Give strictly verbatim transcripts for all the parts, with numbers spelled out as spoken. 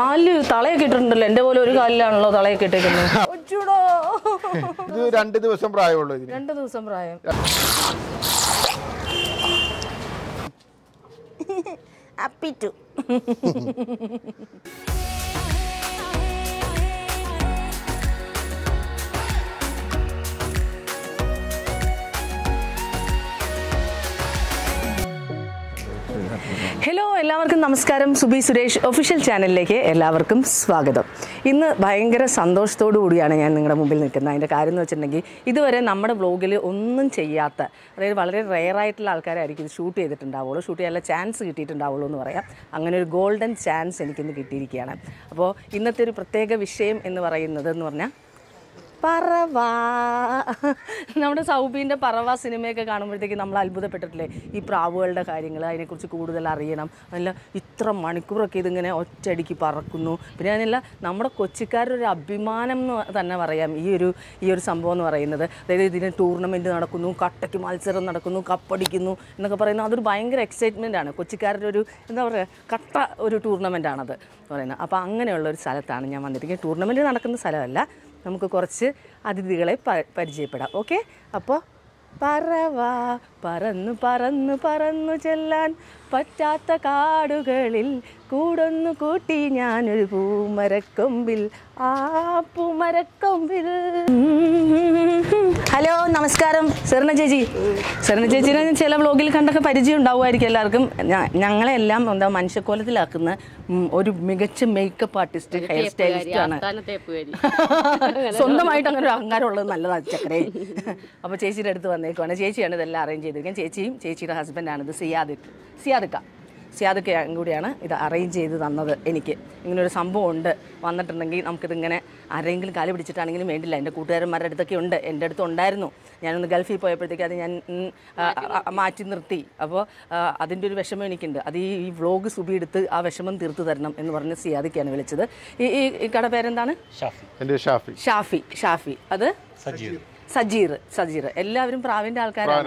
കാലില് തളയൊക്കെ ഇട്ടിട്ടുണ്ടല്ലോ. എന്റെ പോലെ ഒരു കാലിലാണല്ലോ തളയൊക്കെ ഇട്ടേക്കുന്നത്. ഇത് രണ്ട് ദിവസം പ്രായമുള്ളൂ. രണ്ട് ദിവസം പ്രായം. അപ്പിറ്റു. ഹലോ, എല്ലാവർക്കും നമസ്കാരം. സുബി സുരേഷ് ഒഫീഷ്യൽ ചാനലിലേക്ക് എല്ലാവർക്കും സ്വാഗതം. ഇന്ന് ഭയങ്കര സന്തോഷത്തോടു കൂടിയാണ് ഞാൻ നിങ്ങളുടെ മുമ്പിൽ നിൽക്കുന്നത്. അതിൻ്റെ കാര്യം എന്ന് വെച്ചിട്ടുണ്ടെങ്കിൽ ഇതുവരെ നമ്മുടെ വ്ളോഗിൽ ഒന്നും ചെയ്യാത്ത, അതായത് വളരെ റെയറായിട്ടുള്ള ആൾക്കാരായിരിക്കും ഇത് ഷൂട്ട് ചെയ്തിട്ടുണ്ടാവുള്ളൂ, ഷൂട്ട് ചെയ്യാനുള്ള ചാൻസ് കിട്ടിയിട്ടുണ്ടാവുള്ളൂ എന്ന് പറയാം. അങ്ങനെ ഒരു ഗോൾഡൻ ചാൻസ് എനിക്കിന്ന് കിട്ടിയിരിക്കുകയാണ്. അപ്പോൾ ഇന്നത്തെ ഒരു പ്രത്യേക വിഷയം എന്ന് പറയുന്നത് എന്ന് പറഞ്ഞാൽ പറവ. നമ്മുടെ സൗബീൻ്റെ പറവ സിനിമയൊക്കെ കാണുമ്പോഴത്തേക്ക് നമ്മൾ അത്ഭുതപ്പെട്ടിട്ടില്ലേ? ഈ പ്രാവുകളുടെ കാര്യങ്ങൾ, അതിനെക്കുറിച്ച് കൂടുതൽ അറിയണം. അല്ല, ഇത്ര മണിക്കൂറൊക്കെ ഇതിങ്ങനെ ഒറ്റയടിക്ക് പറക്കുന്നു. പിന്നെ അതിനല്ല, നമ്മുടെ കൊച്ചിക്കാരുടെ ഒരു അഭിമാനം എന്ന് തന്നെ പറയാം ഈ ഒരു ഈ ഒരു സംഭവം എന്ന് പറയുന്നത്. അതായത് ഇതിന് ടൂർണമെൻറ്റ് നടക്കുന്നു, കട്ടയ്ക്ക് മത്സരം നടക്കുന്നു, കപ്പടിക്കുന്നു എന്നൊക്കെ പറയുന്നത് അതൊരു ഭയങ്കര എക്സൈറ്റ്മെൻ്റ് ആണ്. കൊച്ചിക്കാരുടെ ഒരു എന്താ പറയുക, കട്ട ഒരു ടൂർണമെൻറ്റാണത് പറയുന്നത്. അപ്പോൾ അങ്ങനെയുള്ളൊരു സ്ഥലത്താണ് ഞാൻ വന്നിരിക്കുന്നത്. ടൂർണമെൻറ്റ് നടക്കുന്ന സ്ഥലമല്ല, നമുക്ക് കുറച്ച് അതിഥികളെ പരിചയപ്പെടാം. ഓക്കെ, അപ്പോൾ പറവ പറന്നു പറന്നു പറന്നു ചെല്ലാൻ പറ്റാത്ത കാടുകളിൽ കൂടൊന്നു കൂട്ടി ഞാനൊരു പൂമരക്കൊമ്പിൽ, ആ പൂമരക്കൊമ്പിൽ. ഹലോ, നമസ്കാരം. സെറിന ചേച്ചി. സെറിന ചേച്ചിനെ ചില വ്ളോഗിൽ കണ്ടൊക്കെ പരിചയം ഉണ്ടാവുമായിരിക്കും എല്ലാവർക്കും. ഞങ്ങളെല്ലാം എന്താ മനുഷ്യക്കോലത്തിലാക്കുന്ന ഒരു മികച്ച മേക്കപ്പ് ആർട്ടിസ്റ്റ്, ഹെയർ സ്റ്റൈലിസ്റ്റ് ആണ്. സ്വന്തമായിട്ട് അങ്ങനെ ഒരു അഹങ്കാരം ഉള്ളത് നല്ലതാണ് ചക്കരേ. അപ്പോൾ ചേച്ചിയുടെ അടുത്ത് വന്നേക്കുവാണ്. ചേച്ചിയാണ് ഇതെല്ലാം അറേഞ്ച് ചെയ്തിരിക്കുന്നത്. ചേച്ചിയും ചേച്ചിയുടെ ഹസ്ബൻഡാണ് ഇത്. സിയാദ് സിയാദക്ക സിയാദക്ക കൂടിയാണ് ഇത് അറേഞ്ച് ചെയ്ത് തന്നത് എനിക്ക്. ഇങ്ങനൊരു സംഭവം ഉണ്ട്, വന്നിട്ടുണ്ടെങ്കിൽ നമുക്കിതിങ്ങനെ ആരെങ്കിലും കാല് പിടിച്ചിട്ടാണെങ്കിലും വേണ്ടില്ല. എൻ്റെ കൂട്ടുകാരന്മാരുടെ അടുത്തൊക്കെ ഉണ്ട്, എൻ്റെ അടുത്ത് ഉണ്ടായിരുന്നു. ഞാനൊന്ന് ഗൾഫിൽ പോയപ്പോഴത്തേക്ക് അത് ഞാൻ മാറ്റി നിർത്തി. അപ്പോൾ അതിൻ്റെ ഒരു വിഷമം എനിക്കുണ്ട്. അത് ഈ ഈ വ്ളോഗ് സുബി എടുത്ത് ആ വിഷമം തീർത്തു തരണം എന്ന് പറഞ്ഞ് സിയാദിക്കാണ് വിളിച്ചത്. ഈ ഈ കട പേരെന്താണ്? ഷാഫി. ഷാഫി ഷാഫി അത് സജീർ. സജീർ. എല്ലാവരും പ്രാവിന്റെ ആൾക്കാരാണ്.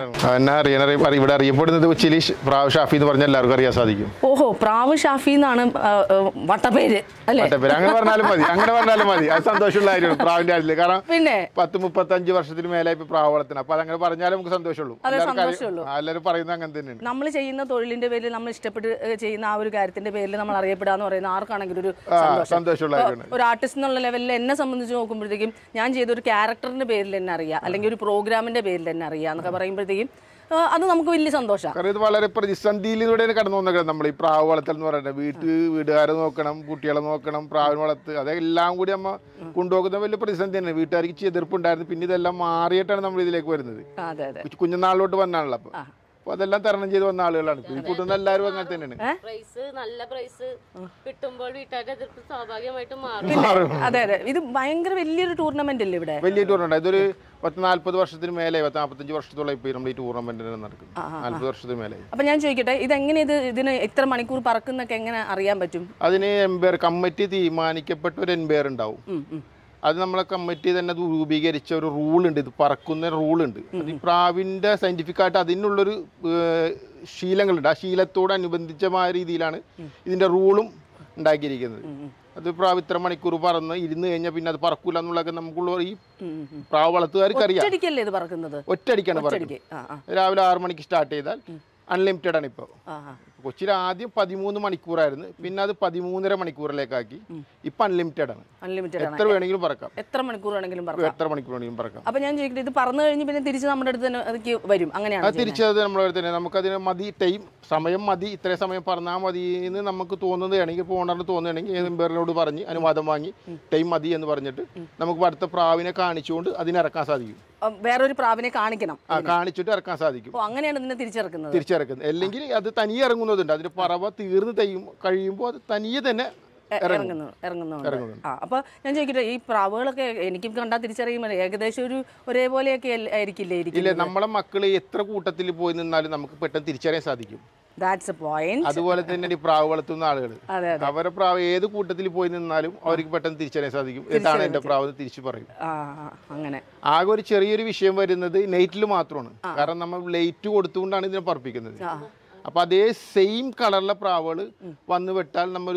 ഇവിടെ അറിയപ്പെടുന്നത് കൊച്ചിയിൽ പ്രാവ് ഷാഫി എന്ന് പറഞ്ഞാൽ എല്ലാവർക്കും അറിയാൻ സാധിക്കും. ഓഹോ, പ്രാവ് ഷാഫി എന്നാണ് വട്ടപ്പേര് അല്ലേ? അങ്ങനെ പറഞ്ഞാലും മതി, അങ്ങനെ പറഞ്ഞാലും മതി. അത് സന്തോഷമുള്ള കാര്യമാണ് പ്രാവിന്റെ കാര്യത്തില്. കാരണം പിന്നെ പത്ത് മുപ്പത്തഞ്ച് വർഷത്തിന് മേലെ ഇപ്പൊ പ്രാവ് വളർത്തണം. അപ്പൊ അതങ്ങനെ പറഞ്ഞാലും നമുക്ക് സന്തോഷമുള്ളൂ. എല്ലാവരും പറയുന്നത് അങ്ങനെ തന്നെയാണ്. നമ്മൾ ചെയ്യുന്ന തൊഴിലിന്റെ പേരിൽ, നമ്മൾ ഇഷ്ടപ്പെട്ട് ചെയ്യുന്ന ആ ഒരു കാര്യത്തിന്റെ പേരിൽ നമ്മൾ അറിയപ്പെടാന്ന് പറയുന്ന ആർക്കാണെങ്കിലും ഒരു സന്തോഷമുള്ള കാര്യമാണ്. ഒരു ആർട്ടിസ്റ്റ് എന്നുള്ള ലെവലിൽ എന്നെ സംബന്ധിച്ച് നോക്കുമ്പോഴത്തേക്കും ഞാൻ ചെയ്തൊരു ക്യാരക്ടറിന്റെ പേരിൽ തന്നെ അറിയാം, അല്ലെങ്കിൽ ഒരു പ്രോഗ്രാമിന്റെ പേരിൽ തന്നെ അറിയാം എന്നൊക്കെ പറയുമ്പോഴത്തേക്കും അത് നമുക്ക് വലിയ സന്തോഷമാണ്. കാരണം ഇത് വളരെ പ്രതിസന്ധിയിലൂടെ കടന്നു വന്നത് നമ്മൾ ഈ പ്രാവ് വളർത്തൽ എന്ന് പറയുന്നത്. വീട്ട് വീട്ടുകാരെ നോക്കണം, കുട്ടികളെ നോക്കണം, പ്രാവിനെ വളർത്ത്, അതെല്ലാം കൂടി അമ്മ കൊണ്ടുപോകുന്ന വലിയ പ്രതിസന്ധി തന്നെ. വീട്ടുകാർക്ക് എതിർപ്പുണ്ടായിരുന്നു. പിന്നെ ഇതെല്ലാം മാറിയിട്ടാണ് നമ്മൾ ഇതിലേക്ക് വരുന്നത്. കുഞ്ഞുനാളിലോട്ട് വന്നാണല്ലോ. അപ്പൊ അപ്പൊ അതെല്ലാം തരണം ചെയ്ത് വന്ന ആളുകളാണ്. ഈ കൂട്ടുന്ന എല്ലാവരും അങ്ങനെ തന്നെയാണ്. നല്ല പ്രൈസ് കിട്ടുമ്പോൾ വീട്ടുകാരുടെ എതിർപ്പ് സ്വാഭാവികമായിട്ടും മാറും. അതെ അതെ, ഇത് ഭയങ്കര വലിയൊരു ടൂർണമെന്റ് അല്ലേ ഇവിടെ? വലിയ ടൂർണമെന്റ്. ഇതൊരു പത്ത് നാല്പത് വർഷത്തിന് മേലെ, പത്ത് നാൽപ്പത്തഞ്ച് വർഷത്തോളം ഇപ്പൊ നമ്മൾ ഈ ടൂർണമെന്റിന് നടക്കും. നാല്പത് വർഷത്തിന് മേലെ. അപ്പൊ ഞാൻ ചോദിക്കട്ടെ, ഇതെങ്ങനെ ഇത് ഇതിന് എത്ര മണിക്കൂർ പറക്കുന്നൊക്കെ എങ്ങനെ അറിയാൻ പറ്റും? അതിന് എംപയർ കമ്മിറ്റി തീരുമാനിക്കപ്പെട്ട ഒരു എംപയർ ഉണ്ടാവും. അത് നമ്മളെ കമ്മിറ്റി തന്നെ രൂപീകരിച്ച ഒരു റൂളുണ്ട്. ഇത് പറക്കുന്ന റൂളുണ്ട്. അത് ഈ പ്രാവിൻ്റെ സയൻറ്റിഫിക് ആയിട്ട് അതിനുള്ളൊരു ശീലങ്ങളുണ്ട്. ആ ശീലത്തോടനുബന്ധിച്ചമായ രീതിയിലാണ് ഇതിൻ്റെ റൂളും ഉണ്ടാക്കിയിരിക്കുന്നത്. അത് പ്രാവ് ഇത്ര മണിക്കൂർ പറന്ന് ഇരുന്ന് കഴിഞ്ഞാൽ പിന്നെ അത് പറക്കൂല എന്നുള്ളതൊക്കെ നമുക്കുള്ള ഈ പ്രാവ് വളർത്തുകാർക്ക് അറിയാം. ഒറ്റയടിക്കാണ് പറയുന്നത്. രാവിലെ ആറ് മണിക്ക് സ്റ്റാർട്ട് ചെയ്താൽ അൺലിമിറ്റഡ് ആണ്. ഇപ്പോൾ കൊച്ചിയിൽ ആദ്യം പതിമൂന്ന് മണിക്കൂറായിരുന്നു, പിന്നെ അത് പതിമൂന്നര മണിക്കൂറിലേക്കാക്കി. ഇപ്പൊ അൺലിമിറ്റഡ് ആണ്. എത്ര വേണമെങ്കിലും പറക്കാം. എത്ര മണിക്കൂർ വേണമെങ്കിലും പറക്കാം. എത്ര മണിക്കൂർ വേണമെങ്കിലും പറക്കാം. അപ്പൊ ഞാൻ ചോദിക്കട്ടെ, ഇത് പറന്നു കഴിഞ്ഞ് പിന്നെ തിരിച്ച് നമ്മുടെ അടുത്ത് തന്നെ വരും? അങ്ങനെയാണ് തിരിച്ചത് നമ്മുടെ അടുത്ത് തന്നെ. നമുക്കതിന് മതി, ടൈം സമയം മതി, ഇത്രയും സമയം പറഞ്ഞാൽ മതി എന്ന് നമുക്ക് തോന്നുന്നതാണെങ്കിൽ, ഇപ്പോൾ ഓണറിന് തോന്നുകയാണെങ്കിൽ എംപയറിനോട് പറഞ്ഞ് അനുവാദം വാങ്ങി ടൈം മതി എന്ന് പറഞ്ഞിട്ട് നമുക്ക് അടുത്ത പ്രാവിനെ കാണിച്ചുകൊണ്ട് അതിനിറക്കാൻ സാധിക്കും. വേറൊരു പ്രാവിനെ കാണിക്കണം, കാണിച്ചിട്ട് ഇറക്കാൻ സാധിക്കും. അങ്ങനെയാണ് ഇതിനെ തിരിച്ചിറക്കുന്നത്. തിരിച്ചിറക്കുന്നത് അല്ലെങ്കിൽ അത് തനിയെ ഇറങ്ങുന്നതുണ്ട്. അതിന്റെ പറവ തീർന്ന് തയ്യും കഴിയുമ്പോൾ അത് തനിയെ തന്നെ ഇറങ്ങുന്നു ഇറങ്ങുന്നുണ്ട്. ആ, അപ്പോൾ ഞാൻ ചോദിക്കട്ടെ, ഈ പ്രാവുകളൊക്കെ എനിക്ക് കണ്ടാൽ തിരിച്ചറിയുമ്പോൾ ഏകദേശം ഒരു ഒരേപോലെയൊക്കെ ആയിരിക്കില്ലേ ഇരിക്കില്ലേ? നമ്മളെ മക്കള് എത്ര കൂട്ടത്തിൽ പോയി നിന്നാലും നമുക്ക് പെട്ടെന്ന് തിരിച്ചറിയാൻ സാധിക്കും. That's a point. അതുപോലെ തന്നെ ഈ പ്രാവ് വളർത്തുന്ന ആളുകൾ അവരുടെ പ്രാവ് ഏത് കൂട്ടത്തിൽ പോയി നിന്നാലും അവർക്ക് പെട്ടെന്ന് തിരിച്ചറിയാൻ സാധിക്കും. ഇതാണ് എന്റെ പ്രാവ് തിരിച്ചു പറയും. അങ്ങനെ ആകെ ഒരു ചെറിയൊരു വിഷയം വരുന്നത് നെയ്റ്റിൽ മാത്രമാണ്. കാരണം നമ്മൾ ലൈറ്റ് കൊടുത്തുകൊണ്ടാണ് ഇതിനെ പറപ്പിക്കുന്നത്. അപ്പൊ അതേ സെയിം കളറിലെ പ്രാവുകൾ വന്ന് വിട്ടാൽ നമ്മൊരു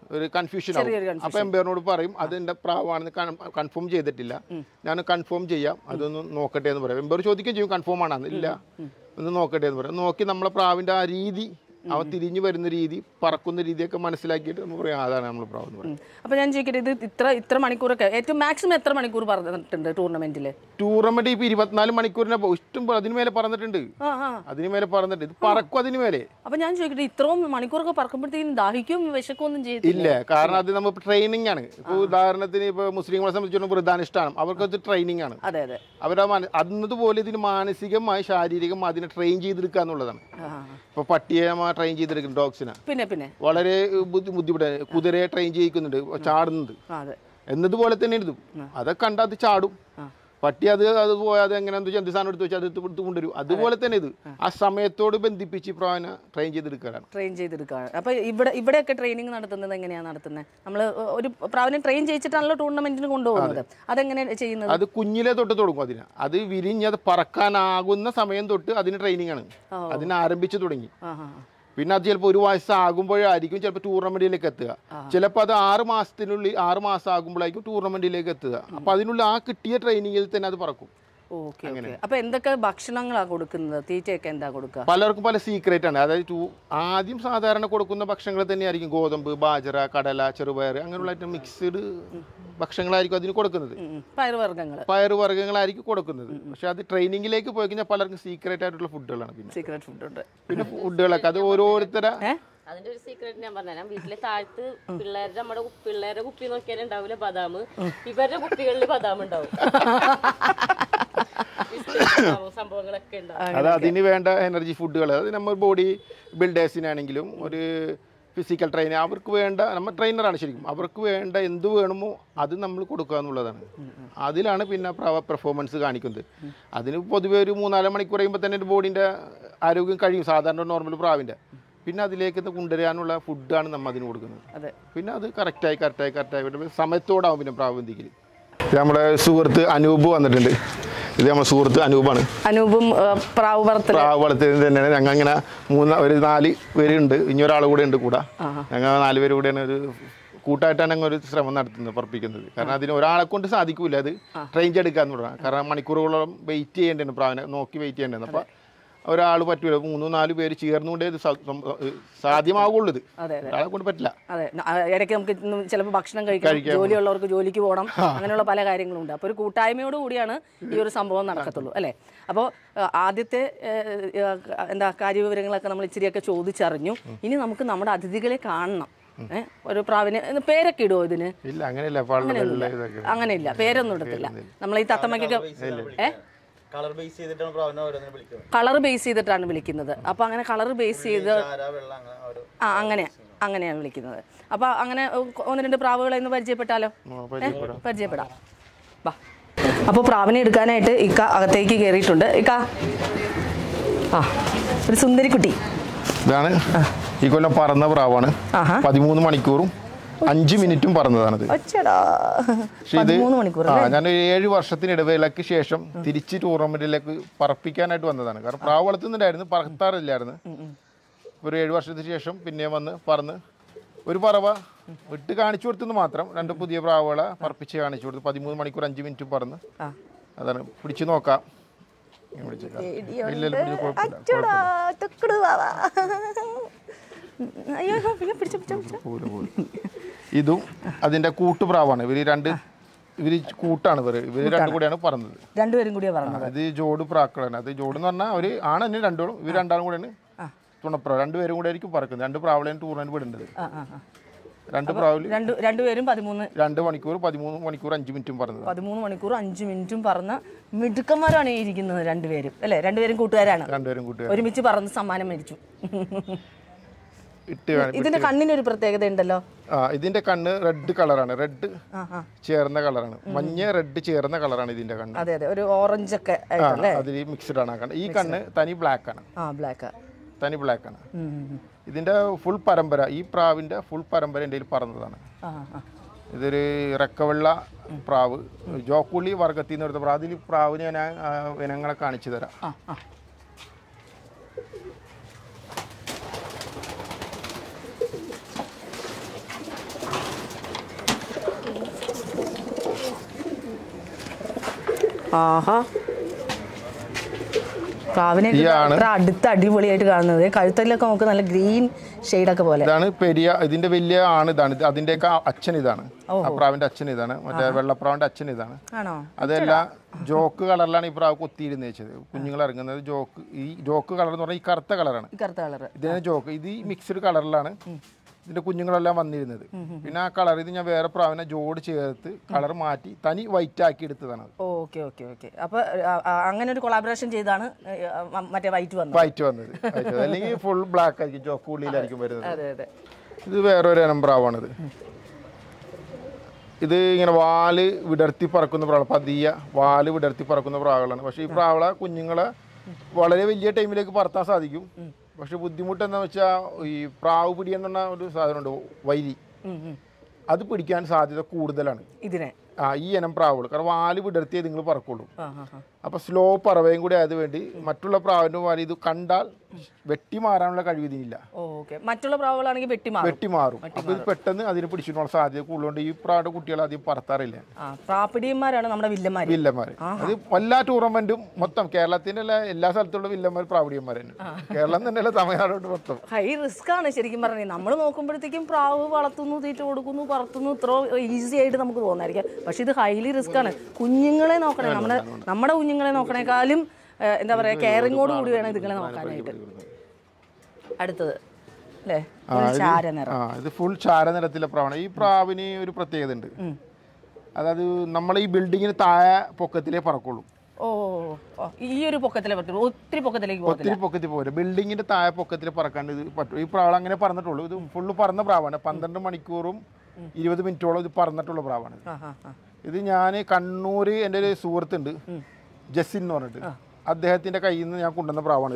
ഒരു കൺഫ്യൂഷൻ ആവും. അപ്പോൾ എംപയറിനോട് പറയും അതെൻ്റെ പ്രാവാണെന്ന് കൺഫേം ചെയ്തിട്ടില്ല, ഞാൻ കൺഫേം ചെയ്യാം, അതൊന്ന് നോക്കട്ടെ എന്ന് പറയും. എംപയർ ചോദിക്കുകയും ചെയ്യും കൺഫേം ആണെന്ന്, ഇല്ല ഒന്ന് നോക്കട്ടെ എന്ന് പറയും. നോക്കി നമ്മളെ പ്രാവിൻ്റെ ആ രീതി, അവൻ തിരിഞ്ഞു വരുന്ന രീതി, പറക്കുന്ന രീതിയൊക്കെ മനസ്സിലാക്കിയിട്ട് നമ്മൾ പറയാം അതാണ് നമ്മൾ പ്രാവ് എന്ന് പറയുന്നത്. അപ്പോൾ ഞാൻ ചോദിക്കട്ടെ, ഇത് ഇത്ര ഇത്ര മണിക്കൂറൊക്കെ ഏറ്റവും മാക്സിമം എത്ര മണിക്കൂർ പറഞ്ഞിട്ടുണ്ട് ടൂർണമെന്റിൽ? ടൂർണമെന്റ് ഇപ്പൊ ഇരുപത്തിനാല് മണിക്കൂറിനെ ഇഷ്ടം അതിന് മേലെ പറന്നിട്ടുണ്ട്, അതിന് മേലെ പറന്നിട്ട് ഇത് പറക്കും അതിന് മേലെ. അപ്പൊ ഞാൻ ചോദിക്കട്ടെ, ഇത്രയും മണിക്കൂറൊക്കെ പറക്കുമ്പോഴത്തേക്കും ദാഹിക്കും വിശക്കൊന്നും ചെയ്തില്ല? ഇല്ല, കാരണം അത് നമ്മൾ ട്രെയിനിങ് ആണ്. ഇപ്പൊ ഉദാഹരണത്തിന് ഇപ്പൊ മുസ്ലിങ്ങളെ സംബന്ധിച്ചിടത്തോളം വൃതാനുഷ്ഠാനം അവർക്ക് ട്രെയിനിങ് ആണ്. അതെ അതെ, അവരാ അന്നതുപോലെ ഇതിന് മാനസികമായി ശാരീരികം അതിനെ ട്രെയിൻ ചെയ്തെടുക്കുക എന്നുള്ളതാണ്. ഇപ്പൊ പട്ടിയെ ട്രെയിൻ ചെയ്തെടുക്കും, ഡോഗ്സിനെ പിന്നെ പിന്നെ വളരെ ബുദ്ധിമുട്ട്. കുതിരയെ ട്രെയിൻ ചെയ്യിക്കുന്നുണ്ട്, ചാടുന്നുണ്ട് എന്നതുപോലെ തന്നെ ഇതും. അതൊക്കെ കണ്ടാൽ അത് ചാടും. പട്ടി അത് അത് പോയാൽ അത് എങ്ങനെ എന്ത് എന്ത് സാധനം എടുത്ത് വെച്ചാൽ അത് എടുത്ത് കൊണ്ടുവരും. അതുപോലെ തന്നെ ഇത് ആ സമയത്തോട് ബന്ധിപ്പിച്ച് പ്രാവിനെ ട്രെയിൻ ചെയ്തെടുക്കാനാണ് ട്രെയിൻ ചെയ്തെടുക്കുകയാണ്. അപ്പോൾ ഇവിടെ ഇവിടെയൊക്കെ ട്രെയിനിങ് നടത്തുന്നത് എങ്ങനെയാണ് നടത്തുന്നത്? നമ്മൾ ഒരു പ്രാവിനെ ട്രെയിൻ ചെയ്യിച്ചിട്ടാണല്ലോ ടൂർണമെന്റിന് കൊണ്ടുപോകുന്നത്. അതെങ്ങനെയാണ് ചെയ്യുന്നത്? അത് കുഞ്ഞിലെ തൊട്ട് തുടങ്ങും. അതിന് അത് വിരിഞ്ഞ് അത് പറക്കാനാകുന്ന സമയം തൊട്ട് അതിന് ട്രെയിനിങ് ആണ്. അതിന് ആരംഭിച്ചു തുടങ്ങി. പിന്നെ അത് ചിലപ്പോൾ ഒരു വയസ്സാകുമ്പോഴായിരിക്കും ചിലപ്പോൾ ടൂർണമെന്റിലേക്ക് എത്തുക. ചിലപ്പോൾ അത് ആറ് മാസത്തിനുള്ളിൽ ആറ് മാസം ആകുമ്പോഴായിരിക്കും ടൂർണമെന്റിലേക്ക് എത്തുക. അപ്പോൾ അതിനുള്ള ആ കിട്ടിയ ട്രെയിനിങ്ങിൽ തന്നെ അത് പറക്കും. Okay okay. അപ്പോൾ എന്തൊക്കെ ഭക്ഷണങ്ങളാണ് കൊടുക്കുന്നത്? തീറ്റയൊക്കെ എന്താ കൊടുക്കുക? പലർക്കും പല സീക്രറ്റ് ആണ്. അതായത് ആദ്യം സാധാരണ കൊടുക്കുന്ന ഭക്ഷണങ്ങൾ തന്നെയായിരിക്കും. ഗോതമ്പ്, ബാജറ, കടല, ചെറുപയർ അങ്ങനെയുള്ള മിക്സ്ഡ് ഭക്ഷണങ്ങളായിരിക്കും അതിന് കൊടുക്കുന്നത്. പയറുവർഗ്ഗങ്ങൾ പയറുവർഗ്ഗങ്ങളായിരിക്കും കൊടുക്കുന്നത്. പക്ഷെ അത് ട്രെയിനിങ്ങിലേക്ക് പോയി കഴിഞ്ഞാൽ പലർക്കും സീക്രറ്റ് ആയിട്ടുള്ള ഫുഡുകളാണ്. പിന്നെ സീക്രട്ട് ഫുഡുണ്ട്. പിന്നെ ഫുഡുകളൊക്കെ അത് ഓരോരുത്തരെ അതിന്റെ ഒരു സീക്രട്ട് ഞാൻ പറഞ്ഞുതരാം. വീട്ടിലെ താഴത്ത് പിള്ളേരുടെ നമ്മുടെ പിള്ളേരുടെ കുപ്പി നോക്കിയാൽ ഉണ്ടാവില്ല ബദാം, ഇവരുടെ കുപ്പികളിൽ ബദാം ഉണ്ടാവും. സംഭവങ്ങളൊക്കെ ഉണ്ടാവും. അത് അതിന് വേണ്ട എനർജി ഫുഡുകൾ അത് നമ്മൾ ബോഡി ബിൽഡേഴ്സിനാണെങ്കിലും ഒരു ഫിസിക്കൽ ട്രെയിനർ അവർക്ക് വേണ്ട, നമ്മൾ ട്രെയിനറാണ് ശരിക്കും, അവർക്ക് വേണ്ട എന്ത് വേണമോ അത് നമ്മൾ കൊടുക്കുക എന്നുള്ളതാണ്. അതിലാണ് പിന്നെ പെർഫോമൻസ് കാണിക്കുന്നത്. അതിന് പൊതുവെ ഒരു മൂന്നാല് മണിക്കൂർ കഴിയുമ്പോൾ തന്നെ ബോഡീൻ്റെ ആരോഗ്യം കഴിയും സാധാരണ നോർമൽ പ്രാവിൻ്റെ. പിന്നെ അതിലേക്ക് കൊണ്ടുവരാനുള്ള ഫുഡാണ് നമ്മൾ അതിന് കൊടുക്കുന്നത്. പിന്നെ അത് കറക്റ്റായി കറക്റ്റായി കറക്റ്റായി സമയത്തോടാവും പിന്നെ പ്രാവന്തിക്കൽ. നമ്മുടെ സുഹൃത്ത് അനൂപ് വന്നിട്ടുണ്ട്. ഇത് നമ്മുടെ സുഹൃത്ത് അനൂപാണ്. അനൂപും പ്രാവ് പ്രാവ് വളർത്തിയത് തന്നെയാണ്. ഞങ്ങൾ ഇങ്ങനെ മൂന്ന് ഒരു നാല് പേരുണ്ട്, ഇനി ഒരാൾ കൂടെ ഉണ്ട് കൂടെ. ഞങ്ങൾ നാല് പേര് കൂടെയാണ് ഒരു കൂട്ടായിട്ടാണ് ഞങ്ങൾ ഒരു ശ്രമം നടത്തുന്നത്, പറപ്പിക്കുന്നത്. കാരണം അതിന് ഒരാളെ കൊണ്ട് സാധിക്കില്ല അത് ട്രെയിൻ ചെയ്തെടുക്കാന്ന് പറയാം. കാരണം മണിക്കൂറുകളോളം വെയിറ്റ് ചെയ്യേണ്ടതാണ്, പ്രാവിനെ നോക്കി വെയിറ്റ് ചെയ്യേണ്ടതാണ്. അപ്പോൾ ഒരാൾ പറ്റൂല, മൂന്നോ നാല് പേര് ചേർന്നുകൊണ്ടേ ഇത് സാധ്യമാകുള്ളൂ. ഇത് ഒരാളെ കൊണ്ട് പറ്റില്ല. അതെ, ഇടയ്ക്ക് നമുക്ക് ചിലപ്പോൾ ഭക്ഷണം കഴിക്കാം, ജോലിയുള്ളവർക്ക് ജോലിക്ക് പോകണം, അങ്ങനെയുള്ള പല കാര്യങ്ങളുണ്ട്. അപ്പോൾ ഒരു കൂട്ടായ്മയോട് കൂടിയാണ് ഈ ഒരു സംഭവം നടക്കത്തുള്ളൂ അല്ലേ? അപ്പോൾ ആദ്യത്തെ എന്താ കാര്യവിവരങ്ങളൊക്കെ നമ്മൾ ഇച്ചിരിയൊക്കെ ചോദിച്ചറിഞ്ഞു. ഇനി നമുക്ക് നമ്മുടെ അതിഥികളെ കാണണം. ഏഹ് ഒരു പ്രാവിന് പേരൊക്കെ ഇടുമോ ഇതിന്? ഇല്ല, അങ്ങനെയില്ല. അങ്ങനെയില്ല, പേരൊന്നും ഇടത്തില്ല. നമ്മൾ ഈ തത്തമ്മയ്ക്കൊക്കെ ഏഹ് കളർ ബേസ് ചെയ്തിട്ടാണ് വിളിക്കുന്നത്. അപ്പോൾ അങ്ങനെ കളർ ബേസ് ചെയ്ത് ആ അങ്ങനെ അങ്ങനെയാണ് വിളിക്കുന്നത്. അപ്പോൾ അങ്ങനെ ഒന്ന് രണ്ട് പ്രാവുകളെ ഒന്ന് പരിചയപ്പെട്ടാലോ? പരിചയപ്പെടാം, വാ. അപ്പോൾ പ്രാവിനെ എടുക്കാനായിട്ട് ഇക്ക അകത്തേക്ക് കയറിയിട്ടുണ്ട്. ഇക്ക ആ ഒരു സുന്ദരിക്കുട്ടി. ഇതാണ് ഈ കൊല്ലം പറന്ന പ്രാവാണ്. പതിമൂന്ന് മണിക്കൂറും അഞ്ച് മിനിറ്റും പറന്നതാണത്. ഞാൻ ഏഴ് വർഷത്തിനിടവേളയ്ക്ക് ശേഷം തിരിച്ച് ടൂർണമെന്റിലേക്ക് പറപ്പിക്കാനായിട്ട് വന്നതാണ്. കാരണം പ്രാവ് വളർത്തുന്നുണ്ടായിരുന്നു, പറത്താറില്ലായിരുന്നു. ഒരു ഏഴ് വർഷത്തിന് ശേഷം പിന്നെ വന്ന് പറന്ന് ഒരു പറവ വിട്ട് കാണിച്ചു കൊടുത്തെന്ന് മാത്രം. രണ്ട് പുതിയ പ്രാവുകളെ പറപ്പിച്ച് കാണിച്ചു കൊടുത്തു. പതിമൂന്ന് മണിക്കൂർ അഞ്ച് മിനിറ്റും പറന്ന്. അതാണ് പിടിച്ചു നോക്കാം. ഇതും അതിന്റെ കൂട്ടുപ്രാവാണ്. ഇവര് രണ്ട് ഇവര് കൂട്ടാണ്. ഇവര് ഇവര് രണ്ടും കൂടിയാണ് പറഞ്ഞത്. രണ്ടുപേരും കൂടിയാണ് പറഞ്ഞത്. ഇത് ജോഡ് പ്രാക്കളാണ്. അത് ജോഡ് എന്ന് പറഞ്ഞാൽ ഒരു ആണ് തന്നെ രണ്ടോളും. ഇവർ രണ്ടാളും കൂടെയാണ് തുണപ്രാവ്. രണ്ടുപേരും കൂടെ ആയിരിക്കും പറക്കുന്നത്. രണ്ട് പ്രാവിളെയാണ് ടൂർണമെന്റ് വിടേണ്ടത്. രണ്ട് പ്രാവില് രണ്ടുപേരും പതിമൂന്ന് രണ്ട് മണിക്കൂർ പതിമൂന്ന് മണിക്കൂർ അഞ്ച് മിനിറ്റും പറഞ്ഞത്. പതിമൂന്ന് മണിക്കൂർ അഞ്ച് മിനിറ്റും പറഞ്ഞ മിടുക്കന്മാരാണ് ഈ ഇരിക്കുന്നത് രണ്ടുപേരും അല്ലേ? രണ്ടുപേരും കൂട്ടുകാരാണ്. രണ്ടുപേരും കൂട്ടുകാർ ഒരുമിച്ച് പറന്ന് സമ്മാനം മേടിച്ചു. ഇതിന്റെ കണ്ണിനൊരു പ്രത്യേകത ഉണ്ടല്ലോ. ആ ഇതിന്റെ കണ്ണ് റെഡ് കളറാണ്. റെഡ് ചേർന്ന കളറാണ്. മഞ്ഞ റെഡ് ചേർന്ന കളറാണ് ഇതിന്റെ കണ്ണ്. അതെ അതെ, ഒരു ഓറഞ്ച് ഒക്കെ അതിൽ മിക്സ്ഡ് ആണ്. ഈ കണ്ണ് തനി ബ്ലാക്ക് ആണ്. ബ്ലാക്ക് തനി ബ്ലാക്ക് ആണ്. ഇതിന്റെ ഫുൾ പരമ്പര, ഈ പ്രാവിന്റെ ഫുൾ പരമ്പര എൻ്റെ പറഞ്ഞതാണ്. ഇതൊരു ഇറക്കവെള്ള പ്രാവ്, ജോക്കുള്ളി വർഗത്തിൽ നിന്ന് എടുത്ത പ്രാവ്. അതിൽ പ്രാവിനെ ഞാൻ ഇനങ്ങളെ കാണിച്ചു തരാം. ആഹാ, പ്രാവിനെ അടുത്ത് അടിപൊളിയായിട്ട് കാണുന്നത്. കഴുത്തലൊക്കെ നമുക്ക് നല്ല ഗ്രീൻ ഷെയ്ഡൊക്കെ പോലെ. ഇതാണ് പെരിയ. ഇതിന്റെ വലിയ ആണ് ഇതാണ്. അതിന്റെയൊക്കെ അച്ഛൻ ഇതാണ്. ആ പ്രാവിന്റെ അച്ഛൻ ഇതാണ്. മറ്റേ വെള്ളപ്രാവിന്റെ അച്ഛൻ ഇതാണ്. അതെല്ലാം ജോക്ക് കളറിലാണ് ഈ പ്രാവ് കൊത്തിയിരുന്ന് വെച്ചത്. കുഞ്ഞുങ്ങൾ ഇറങ്ങുന്നത് ജോക്ക്. ഈ ജോക്ക് കളർ എന്ന് പറഞ്ഞാൽ ഈ കറുത്ത കളറാണ്. ഇതിന് ജോക്ക്. ഇത് മിക്സ്ഡ് കളറിലാണ് ഇതിന്റെ കുഞ്ഞുങ്ങളെല്ലാം വന്നിരുന്നത്. പിന്നെ ആ കളർ ഇത് ഞാൻ വേറെ പ്രാവിനെ ജോഡ് ചേർത്ത് കളർ മാറ്റി തനി വൈറ്റ് ആക്കി എടുത്തതാണ്. Okay okay okay. അപ്പൊ അങ്ങനെ ഒരു കൊളാബറേഷൻ ചെയ്താണ് മറ്റേ വൈറ്റ് വന്നത്. വൈറ്റ് വന്നത് അല്ലെങ്കിൽ ഫുൾ ബ്ലാക്ക് ആയിരിക്കും, ജോക്ക് ഉള്ളിലായിരിക്കും വരുന്നത്. ഇത് വേറൊരു ഇനം പ്രാവാണിത്. ഇത് ഇങ്ങനെ വാല് വിടർത്തി പറക്കുന്ന പ്രാവ്, പതിയ വാല് വിടർത്തി പറക്കുന്ന പ്രാവുകളാണ്. പക്ഷെ ഈ പ്രാവളെ കുഞ്ഞുങ്ങളെ വളരെ വലിയ ടൈമിലേക്ക് പറത്താൻ സാധിക്കും. പക്ഷെ ബുദ്ധിമുട്ട് എന്താ വെച്ചാൽ ഈ പ്രാവ് പിടി എന്ന് പറഞ്ഞ ഒരു സാധനമുണ്ട്, വൈരി. അത് പിടിക്കാൻ സാധ്യത കൂടുതലാണ് ഇതിനെ. ആ ഈ ഇനം പ്രാവുകൾ. കാരണം വാല് വിടർത്തിയേ നിങ്ങൾ പറക്കുള്ളൂ. അപ്പൊ സ്ലോ പറവയും കൂടി ആയത് വേണ്ടി മറ്റുള്ള പ്രാവിന്റെ വാല് ഇത് കണ്ടാൽ വെട്ടി മാറാനുള്ള കഴിവ് ഇതിനില്ല. മറ്റുള്ള പ്രാവുകളാണെങ്കിൽ വെട്ടി മാറും. അപ്പൊ ഇത് പെട്ടെന്ന് അതിന് പിടിച്ചിട്ടുള്ള സാധ്യത കൂടുതലുണ്ട്. ഈ പ്രാവിന്റെ കുട്ടികൾ അധികം പറത്താറില്ല. പ്രാപ്പിടിയന്മാരാണ് നമ്മുടെ വില്ലന്മാര്. വില്ലന്മാര് അത് എല്ലാ ടൂർണമെന്റും മൊത്തം കേരളത്തിന്റെ എല്ലാ സ്ഥലത്തുള്ള വില്ലന്മാർ പ്രാവിടിയന്മാർ തന്നെ. കേരളം തന്നെയല്ല, തമിഴ്നാട് മൊത്തം. ഹൈ റിസ്ക് ആണ് ശരിക്കും പറഞ്ഞത്. നമ്മൾ നോക്കുമ്പോഴത്തേക്കും പ്രാവ് വളർത്തുന്നു, തീറ്റ കൊടുക്കുന്നു, പറത്തുന്നു, ഇത്ര ഈസി ആയിട്ട് നമുക്ക് തോന്നായിരിക്കും. പക്ഷെ ഇത് ഹൈലി റിസ്ക് ആണ്. കുഞ്ഞുങ്ങളെ നോക്കണേ, നമ്മുടെ നമ്മുടെ കുഞ്ഞുങ്ങളെ നോക്കണേക്കാളും എന്താ പറയാ കെയറിങ്ങോട് കൂടി വേണം ഇതുങ്ങളെ നോക്കാനായിട്ട്. അടുത്തത് അല്ലേ, ഇത് ഫുൾ ചാരനിറത്തിലെ പ്രാവാണ്. ഈ പ്രാവിന് ഒരു പ്രത്യേകത ഉണ്ട്. അതായത് നമ്മൾ ഈ ബിൽഡിങ്ങിന് താഴെ പൊക്കത്തിലേ പറക്കുള്ളൂ. ഓ, ഈ ഒരു പൊക്കത്തിലേ പറ്റുള്ളൂ, ഒത്തിരി പൊക്കത്തിലേക്ക് ഒത്തിരി പൊക്കത്തിൽ പോരും. ബിൽഡിങ്ങിന്റെ താഴെ പൊക്കത്തിൽ പറക്കാണ്ട് ഇത് പറ്റും. ഈ പ്രാവ് അങ്ങനെ പറന്നിട്ടുള്ളൂ. ഇത് ഫുള്ള് പറന്ന പ്രാവാണ്. പന്ത്രണ്ട് മണിക്കൂറും ഇരുപത് മിനിറ്റോളം ഇത് പറന്നിട്ടുള്ള പ്രാവാണ്. ഇത് ഞാൻ കണ്ണൂർ എൻ്റെ ഒരു സുഹൃത്തുണ്ട്, ജസിൻ എന്ന് പറഞ്ഞിട്ട്, അദ്ദേഹത്തിന്റെ കയ്യിൽ നിന്ന് ഞാൻ കൊണ്ടുവന്ന പ്രാവാണ്.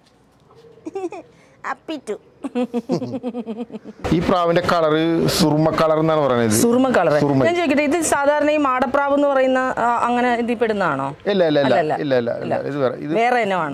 ഈ പ്രാവിന്റെ കളറ് സുർമ കളർ എന്നാണ് പറയുന്നത്. സുർമ കളർ. ഞാൻ ചോദിക്കട്ടെ, ഇത് സാധാരണ ഈ മാടപ്രാവ് എന്ന് പറയുന്ന അങ്ങനെ ഇതിൽ പെടുന്നതാണോ? ഇല്ല ഇല്ല ഇല്ല ഇല്ല ഇല്ല ഇത് വേറെ ഇനമാണ്.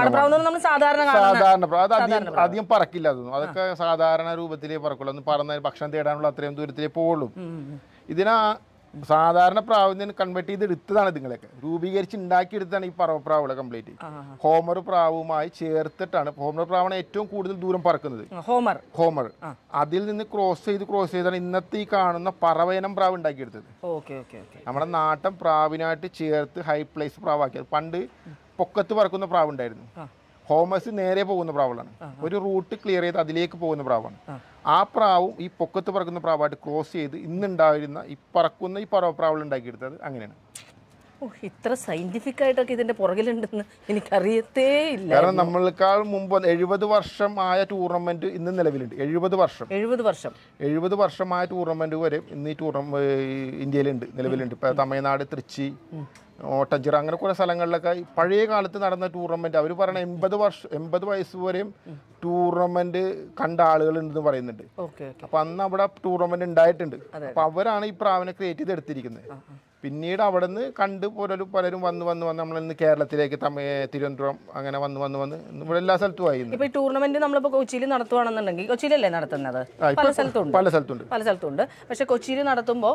സാധാരണ പ്രാവ് അത് അധികം പറക്കില്ല. അതൊന്നും അതൊക്കെ സാധാരണ രൂപത്തിലേ പറക്കുള്ളൂ. ഒന്ന് പറന്ന് ഭക്ഷണം തേടാനുള്ള അത്രയും ദൂരത്തിലേ പോവുള്ളൂ. ഇതിനാ സാധാരണ പ്രാവിന് കൺവേർട്ട് ചെയ്ത് എടുത്തതാണ്. ഇതുങ്ങളൊക്കെ രൂപീകരിച്ച് ഉണ്ടാക്കിയെടുത്താണ് ഈ പറവപ്രാവുകളെ കംപ്ലീറ്റ്. ഹോമർ പ്രാവുമായി ചേർത്തിട്ടാണ്. ഹോമർ പ്രാവാണ് ഏറ്റവും കൂടുതൽ ദൂരം പറക്കുന്നത്. ഹോമർ ഹോമർ അതിൽ നിന്ന് ക്രോസ് ചെയ്ത് ക്രോസ് ചെയ്താണ് ഇന്നത്തെ ഈ കാണുന്ന പറവയനം പ്രാവ് ഉണ്ടാക്കിയെടുത്തത്. നമ്മുടെ നാട്ടൻ പ്രാവിനായിട്ട് ചേർത്ത് ഹൈ പ്ലേസ് പ്രാവാക്കിയത്. പണ്ട് പൊക്കത്ത് പറക്കുന്ന പ്രാവ് ഉണ്ടായിരുന്നു. ഹോമേഴ്സ് നേരെ പോകുന്ന പ്രാവുകളാണ്. ഒരു റൂട്ട് ക്ലിയർ ചെയ്ത് അതിലേക്ക് പോകുന്ന പ്രാവാണ്. ആ പ്രാവും ഈ പൊക്കത്ത് പറക്കുന്ന പ്രാവായിട്ട് ക്രോസ് ചെയ്ത് ഇന്നുണ്ടായിരുന്ന ഈ പറക്കുന്ന ഈ പറവപ്രാവുകൾ ഉണ്ടാക്കിയെടുത്തത് അങ്ങനെയാണ്. ഇത്ര സയന്റിഫിക് ആയിട്ടൊക്കെ ഇതിന്റെ പുറകിലുണ്ടെന്ന് എനിക്കറിയത്തേ ഇല്ല. കാരണം നമ്മൾക്കാൾ മുമ്പ് എഴുപത് വർഷം ആയ ടൂർണമെന്റ് ഇന്ന് നിലവിലുണ്ട്. എഴുപത് വർഷം എഴുപത് വർഷം എഴുപത് വർഷമായ ടൂർണമെന്റ് വരെ ഇന്ന് ഈ ടൂർണമെന്റ് ഇന്ത്യയിലുണ്ട്, നിലവിലുണ്ട്. ഇപ്പൊ തമിഴ്നാട്, തൃച്ചി, ഓട്ടഞ്ചിറ അങ്ങനെ കുറെ സ്ഥലങ്ങളിലൊക്കെ പഴയ കാലത്ത് നടന്ന ടൂർണമെന്റ് അവർ പറയണ എൺപത് വർഷം എൺപത് വയസ്സ് വരെയും ടൂർണമെന്റ് കണ്ട ആളുകൾ ഉണ്ടെന്ന് പറയുന്നുണ്ട്. അപ്പൊ അന്ന് അവിടെ ടൂർണമെന്റ് ഉണ്ടായിട്ടുണ്ട്. അപ്പൊ അവരാണ് ഈ പ്രാവിനെ ക്രിയേറ്റ് ചെയ്ത് എടുത്തിരിക്കുന്നത്. പിന്നീട് അവിടെ നിന്ന് കണ്ട് പലരും പലരും വന്ന് വന്ന് വന്ന് നമ്മൾ ഇന്ന് കേരളത്തിലേക്ക് തമിഴ് തിരുവനന്തപുരം അങ്ങനെ വന്ന് വന്ന് വന്ന് ഇവിടെ എല്ലാ സ്ഥലത്തും ആയി. ഇപ്പൊ ഈ ടൂർണമെന്റ് നമ്മളിപ്പോ കൊച്ചിയിൽ നടത്തുവാണെന്നുണ്ടെങ്കിൽ, കൊച്ചിയിലല്ലേ നടത്തുന്നത്? പല സ്ഥലത്തുണ്ട് പല സ്ഥലത്തുണ്ട് പല സ്ഥലത്തുണ്ട് പക്ഷെ കൊച്ചിയിൽ നടത്തുമ്പോൾ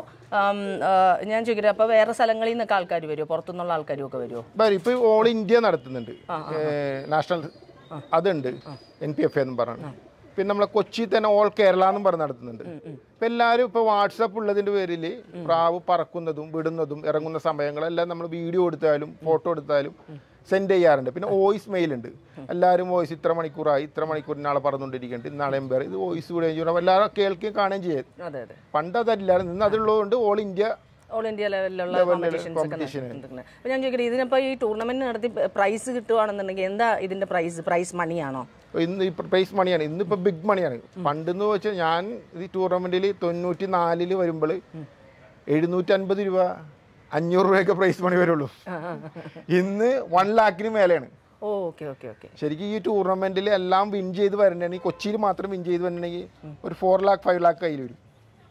ഞാൻ ചോദിക്കട്ടെ, അപ്പൊ വേറെ സ്ഥലങ്ങളിൽ നിന്നൊക്കെ ആൾക്കാർ വരുമോ? പുറത്തുനിന്നുള്ള ആൾക്കാരും ഒക്കെ വരുമോ? ഇപ്പൊ ഓൾ ഇന്ത്യ നടത്തുന്നുണ്ട്. നാഷണൽ അതുണ്ട്, എൻ പി എഫ് എന്ന് പറഞ്ഞു. പിന്നെ നമ്മളെ കൊച്ചി തന്നെ ഓൾ കേരള എന്നും പറഞ്ഞ് നടത്തുന്നുണ്ട്. ഇപ്പൊ എല്ലാവരും ഇപ്പൊ വാട്സപ്പ് ഉള്ളതിന്റെ പേരിൽ പ്രാവ് പറക്കുന്നതും വിടുന്നതും ഇറങ്ങുന്ന സമയങ്ങളെല്ലാം നമ്മൾ വീഡിയോ എടുത്താലും ഫോട്ടോ എടുത്താലും സെൻഡ് ചെയ്യാറുണ്ട്. പിന്നെ വോയിസ് മെയിൽ ഉണ്ട്. എല്ലാവരും വോയിസ് ഇത്ര മണിക്കൂറായി, ഇത്ര മണിക്കൂർ നാളെ പറഞ്ഞുകൊണ്ടിരിക്കുന്നുണ്ട്, ഇന്നാളെ എംപയർ ഇത് വോയിസ് കൂടെ എല്ലാവരും കേൾക്കുകയും കാണുകയും ചെയ്യാം. പണ്ട് അതല്ലായിരുന്നു. ഇന്ന് അതുള്ളതുകൊണ്ട് ഓൾ ഇന്ത്യ ഓൾ ഇന്ത്യ ലെവലിലുള്ള കോമ്പറ്റീഷൻസ് ഒക്കെ നടത്തുന്നത്. അപ്പോൾ ഞാൻ ചോദിക്കട്ടെ, ഇതിനിപ്പോൾ ഈ ടൂർണമെന്റ് നടത്തി പ്രൈസ് കിട്ടുവാണെന്നുണ്ടെങ്കിൽ എന്താ ഇതിന്റെ പ്രൈസ്? പ്രൈസ് മണിയാണോ? ഇന്ന് ഈ പ്രൈസ് മണിയാണ്. ഇന്നിപ്പോ ബിഗ് മണിയാണ്. പണ്ടെന്ന് വെച്ചാൽ ഞാൻ ഈ ടൂർണമെന്റിൽ തൊണ്ണൂറ്റി നാലില് വരുമ്പോൾ എഴുന്നൂറ്റി അൻപത് രൂപ അഞ്ഞൂറ് രൂപയൊക്കെ പ്രൈസ് മണി വരുള്ളൂ. ഇന്ന് വൺ ലാഖിന് മേലെയാണ്. ശരിക്കും ഈ ടൂർണമെന്റിൽ എല്ലാം വിൻ ചെയ്ത് വരണമെങ്കിൽ, കൊച്ചിയിൽ മാത്രം വിൻ ചെയ്ത് വരണമെങ്കിൽ ഒരു ഫോർ ലാക്ക് ഫൈവ് ലാക്ക് കയ്യിൽ വരും.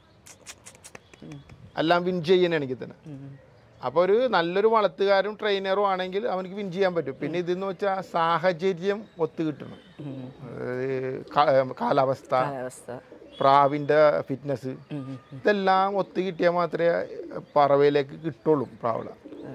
എല്ലാം വിൻ ചെയ്യണമെങ്കിൽ തന്നെ. അപ്പോൾ ഒരു നല്ലൊരു വളർത്തുകാരും ട്രെയിനറും ആണെങ്കിൽ അവനക്ക് വിൻ ചെയ്യാൻ പറ്റും. പിന്നെ ഇതെന്ന് വെച്ചാൽ സാഹചര്യം ഒത്തു കിട്ടണം. കാലാവസ്ഥ, പ്രാവിൻ്റെ ഫിറ്റ്നസ്, ഇതെല്ലാം ഒത്തു കിട്ടിയാൽ മാത്രമേ പറവയിലേക്ക് കിട്ടുള്ളൂ പ്രാവള.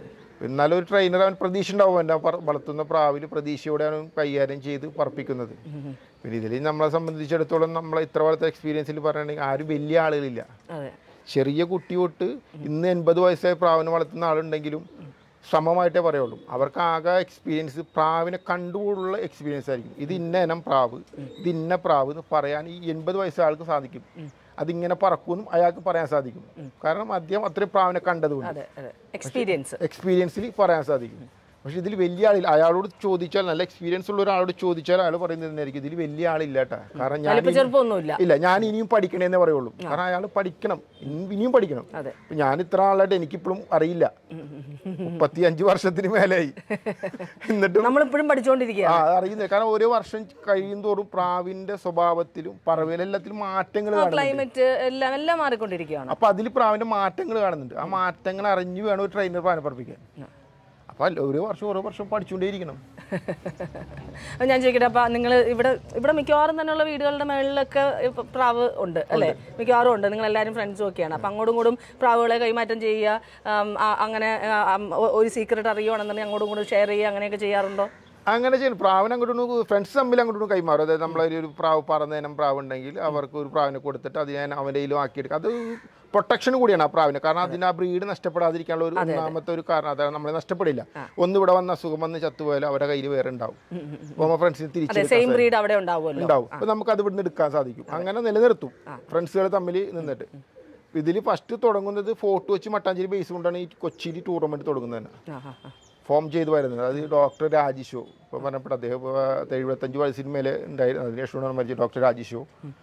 എന്നാലും ഒരു ട്രെയിനർ അവൻ പ്രതീക്ഷ ഉണ്ടാവും, എൻ്റെ വളർത്തുന്ന പ്രാവിൽ പ്രതീക്ഷയോടെ അവൻ കൈകാര്യം ചെയ്ത് പറപ്പിക്കുന്നത്. പിന്നെ ഇതിൽ നമ്മളെ സംബന്ധിച്ചിടത്തോളം നമ്മളെ ഇത്ര പോലത്തെ എക്സ്പീരിയൻസിൽ പറയുകയാണെങ്കിൽ ആരും വലിയ ആളുകളില്ല. ചെറിയ കുട്ടി തൊട്ട് ഇന്ന് എൺപത് വയസ്സായ പ്രാവിനെ വളർത്തുന്ന ആളുണ്ടെങ്കിലും സമമായിട്ടേ പറയുള്ളൂ. അവർക്ക് ആകെ എക്സ്പീരിയൻസ് പ്രാവിനെ കണ്ടുകൊണ്ടുള്ള എക്സ്പീരിയൻസ് ആയിരിക്കും. ഇത് ഇന്ന ഇനം പ്രാവ്, ഇത് ഇന്ന പ്രാവ് എന്ന് പറയാൻ ഈ എൺപത് വയസ്സായ ആൾക്ക് സാധിക്കും. അതിങ്ങനെ പറക്കുമെന്നും അയാൾക്ക് പറയാൻ സാധിക്കും. കാരണം അദ്ദേഹം അത്രയും പ്രാവിനെ കണ്ടതുകൊണ്ട് എക്സ്പീരിയൻസ് എക്സ്പീരിയൻസിൽ പറയാൻ സാധിക്കും. പക്ഷെ ഇതിൽ വലിയ ആളില്ല. അയാളോട് ചോദിച്ചാൽ, നല്ല എക്സ്പീരിയൻസ് ഉള്ള ഒരാളോട് ചോദിച്ചാൽ അയാൾ പറയുന്നത് തന്നെയായിരിക്കും ഇതിൽ വലിയ ആളില്ല കേട്ടാ. കാരണം ഞാൻ ഇല്ല ഞാൻ ഇനിയും പഠിക്കണേന്നേ പറയുള്ളൂ. കാരണം അയാൾ പഠിക്കണം, ഇനിയും പഠിക്കണം. ഇപ്പം ഞാൻ ഇത്ര ആളായിട്ട് എനിക്കിപ്പോഴും അറിയില്ല. മുപ്പത്തി അഞ്ച് വർഷത്തിന് മേലായി എന്നിട്ടും നമ്മളിപ്പോഴും പഠിച്ചുകൊണ്ടിരിക്കുക. ആ അറിയുന്നത് കാരണം ഓരോ വർഷം കഴിയും തോറും പ്രാവിന്റെ സ്വഭാവത്തിലും പറവയിലും എല്ലാത്തിലും മാറ്റങ്ങൾ ക്ലൈമറ്റ് എല്ലാം എല്ലാം മാറിക്കൊണ്ടിരിക്കുകയാണ്. അപ്പൊ അതിൽ പ്രാവിന്റെ മാറ്റങ്ങൾ കാണുന്നുണ്ട്. ആ മാറ്റങ്ങൾ അറിഞ്ഞു വേണം ഒരു ട്രെയിനർ പ്രാവിനെ പഠിപ്പിക്കാൻ. അപ്പോൾ ഓരോ വർഷം ഓരോ വർഷം പഠിച്ചുകൊണ്ടേയിരിക്കണം. അപ്പം ഞാൻ ചോദിക്കട്ടെ, അപ്പം നിങ്ങൾ ഇവിടെ ഇവിടെ മിക്കവാറും തന്നെയുള്ള വീടുകളുടെ മുകളിലൊക്കെ പ്രാവ് ഉണ്ട് അല്ലേ? മിക്കവാറും ഉണ്ട്. നിങ്ങളെല്ലാവരും ഫ്രണ്ട്സും ഒക്കെയാണ്. അപ്പം അങ്ങോട്ടും ഇങ്ങോട്ടും പ്രാവുകളെ കൈമാറ്റം ചെയ്യുക, അങ്ങനെ ഒരു സീക്രട്ട് അറിയുവാണെന്നുണ്ടെങ്കിൽ അങ്ങോട്ടും ഇങ്ങോട്ടും ഷെയർ ചെയ്യുക, അങ്ങനെയൊക്കെ ചെയ്യാറുണ്ടോ? അങ്ങനെ ചെയ്യും. പ്രാവിനെ അങ്ങോട്ടും ഫ്രണ്ട്സ് തമ്മിൽ അങ്ങോട്ടും കൈമാറും. അതായത് നമ്മളൊരു പ്രാവ് പറന്ന ഇനം പ്രാവ് ഉണ്ടെങ്കിൽ അവർക്ക് ഒരു പ്രാവിനെ കൊടുത്തിട്ട് അത് ഞാൻ അവൻ്റെ കയ്യിലും ആക്കിയെടുക്കുക. അത് പ്രൊട്ടക്ഷൻ കൂടിയാണ് ആ പ്രാവിന്. കാരണം അതിന് ആ ബ്രീഡ് നഷ്ടപ്പെടാതിരിക്കാനുള്ള ഒരു ഒന്നാമത്തെ ഒരു കാരണം അതാണ്. നമ്മളെ നഷ്ടപ്പെടില്ല. ഒന്ന് ഇവിടെ വന്ന അസുഖം വന്ന് ചത്തുപോയാലും അവരുടെ കയ്യിൽ വേറെ ഉണ്ടാവും. അപ്പോൾ ഫ്രണ്ട്സിന് തിരിച്ച് ഉണ്ടാവും. അപ്പോൾ നമുക്ക് അത് ഇവിടുന്ന് എടുക്കാൻ സാധിക്കും. അങ്ങനെ നിലനിർത്തും ഫ്രണ്ട്സുകൾ തമ്മിൽ നിന്നിട്ട്. ഇതിൽ ഫസ്റ്റ് തുടങ്ങുന്നത് ഫോർട്ട് വെച്ച് മട്ടാഞ്ചേരി ബേസ് കൊണ്ടാണ് ഈ കൊച്ചിയിൽ ടൂർണമെൻറ്റ് തുടങ്ങുന്നത് തന്നെ ഫോം ചെയ്ത് വരുന്നത്. അത് ഡോക്ടർ രാജീഷോ ഇപ്പോൾ പറഞ്ഞപ്പോൾ അദ്ദേഹം എഴുപത്തഞ്ച് വയസ്സിന് മേലെ ഉണ്ടായിരുന്നു. അതിനുശേഷമാണ് മരിച്ചത് ഡോക്ടർ രാജീഷോ,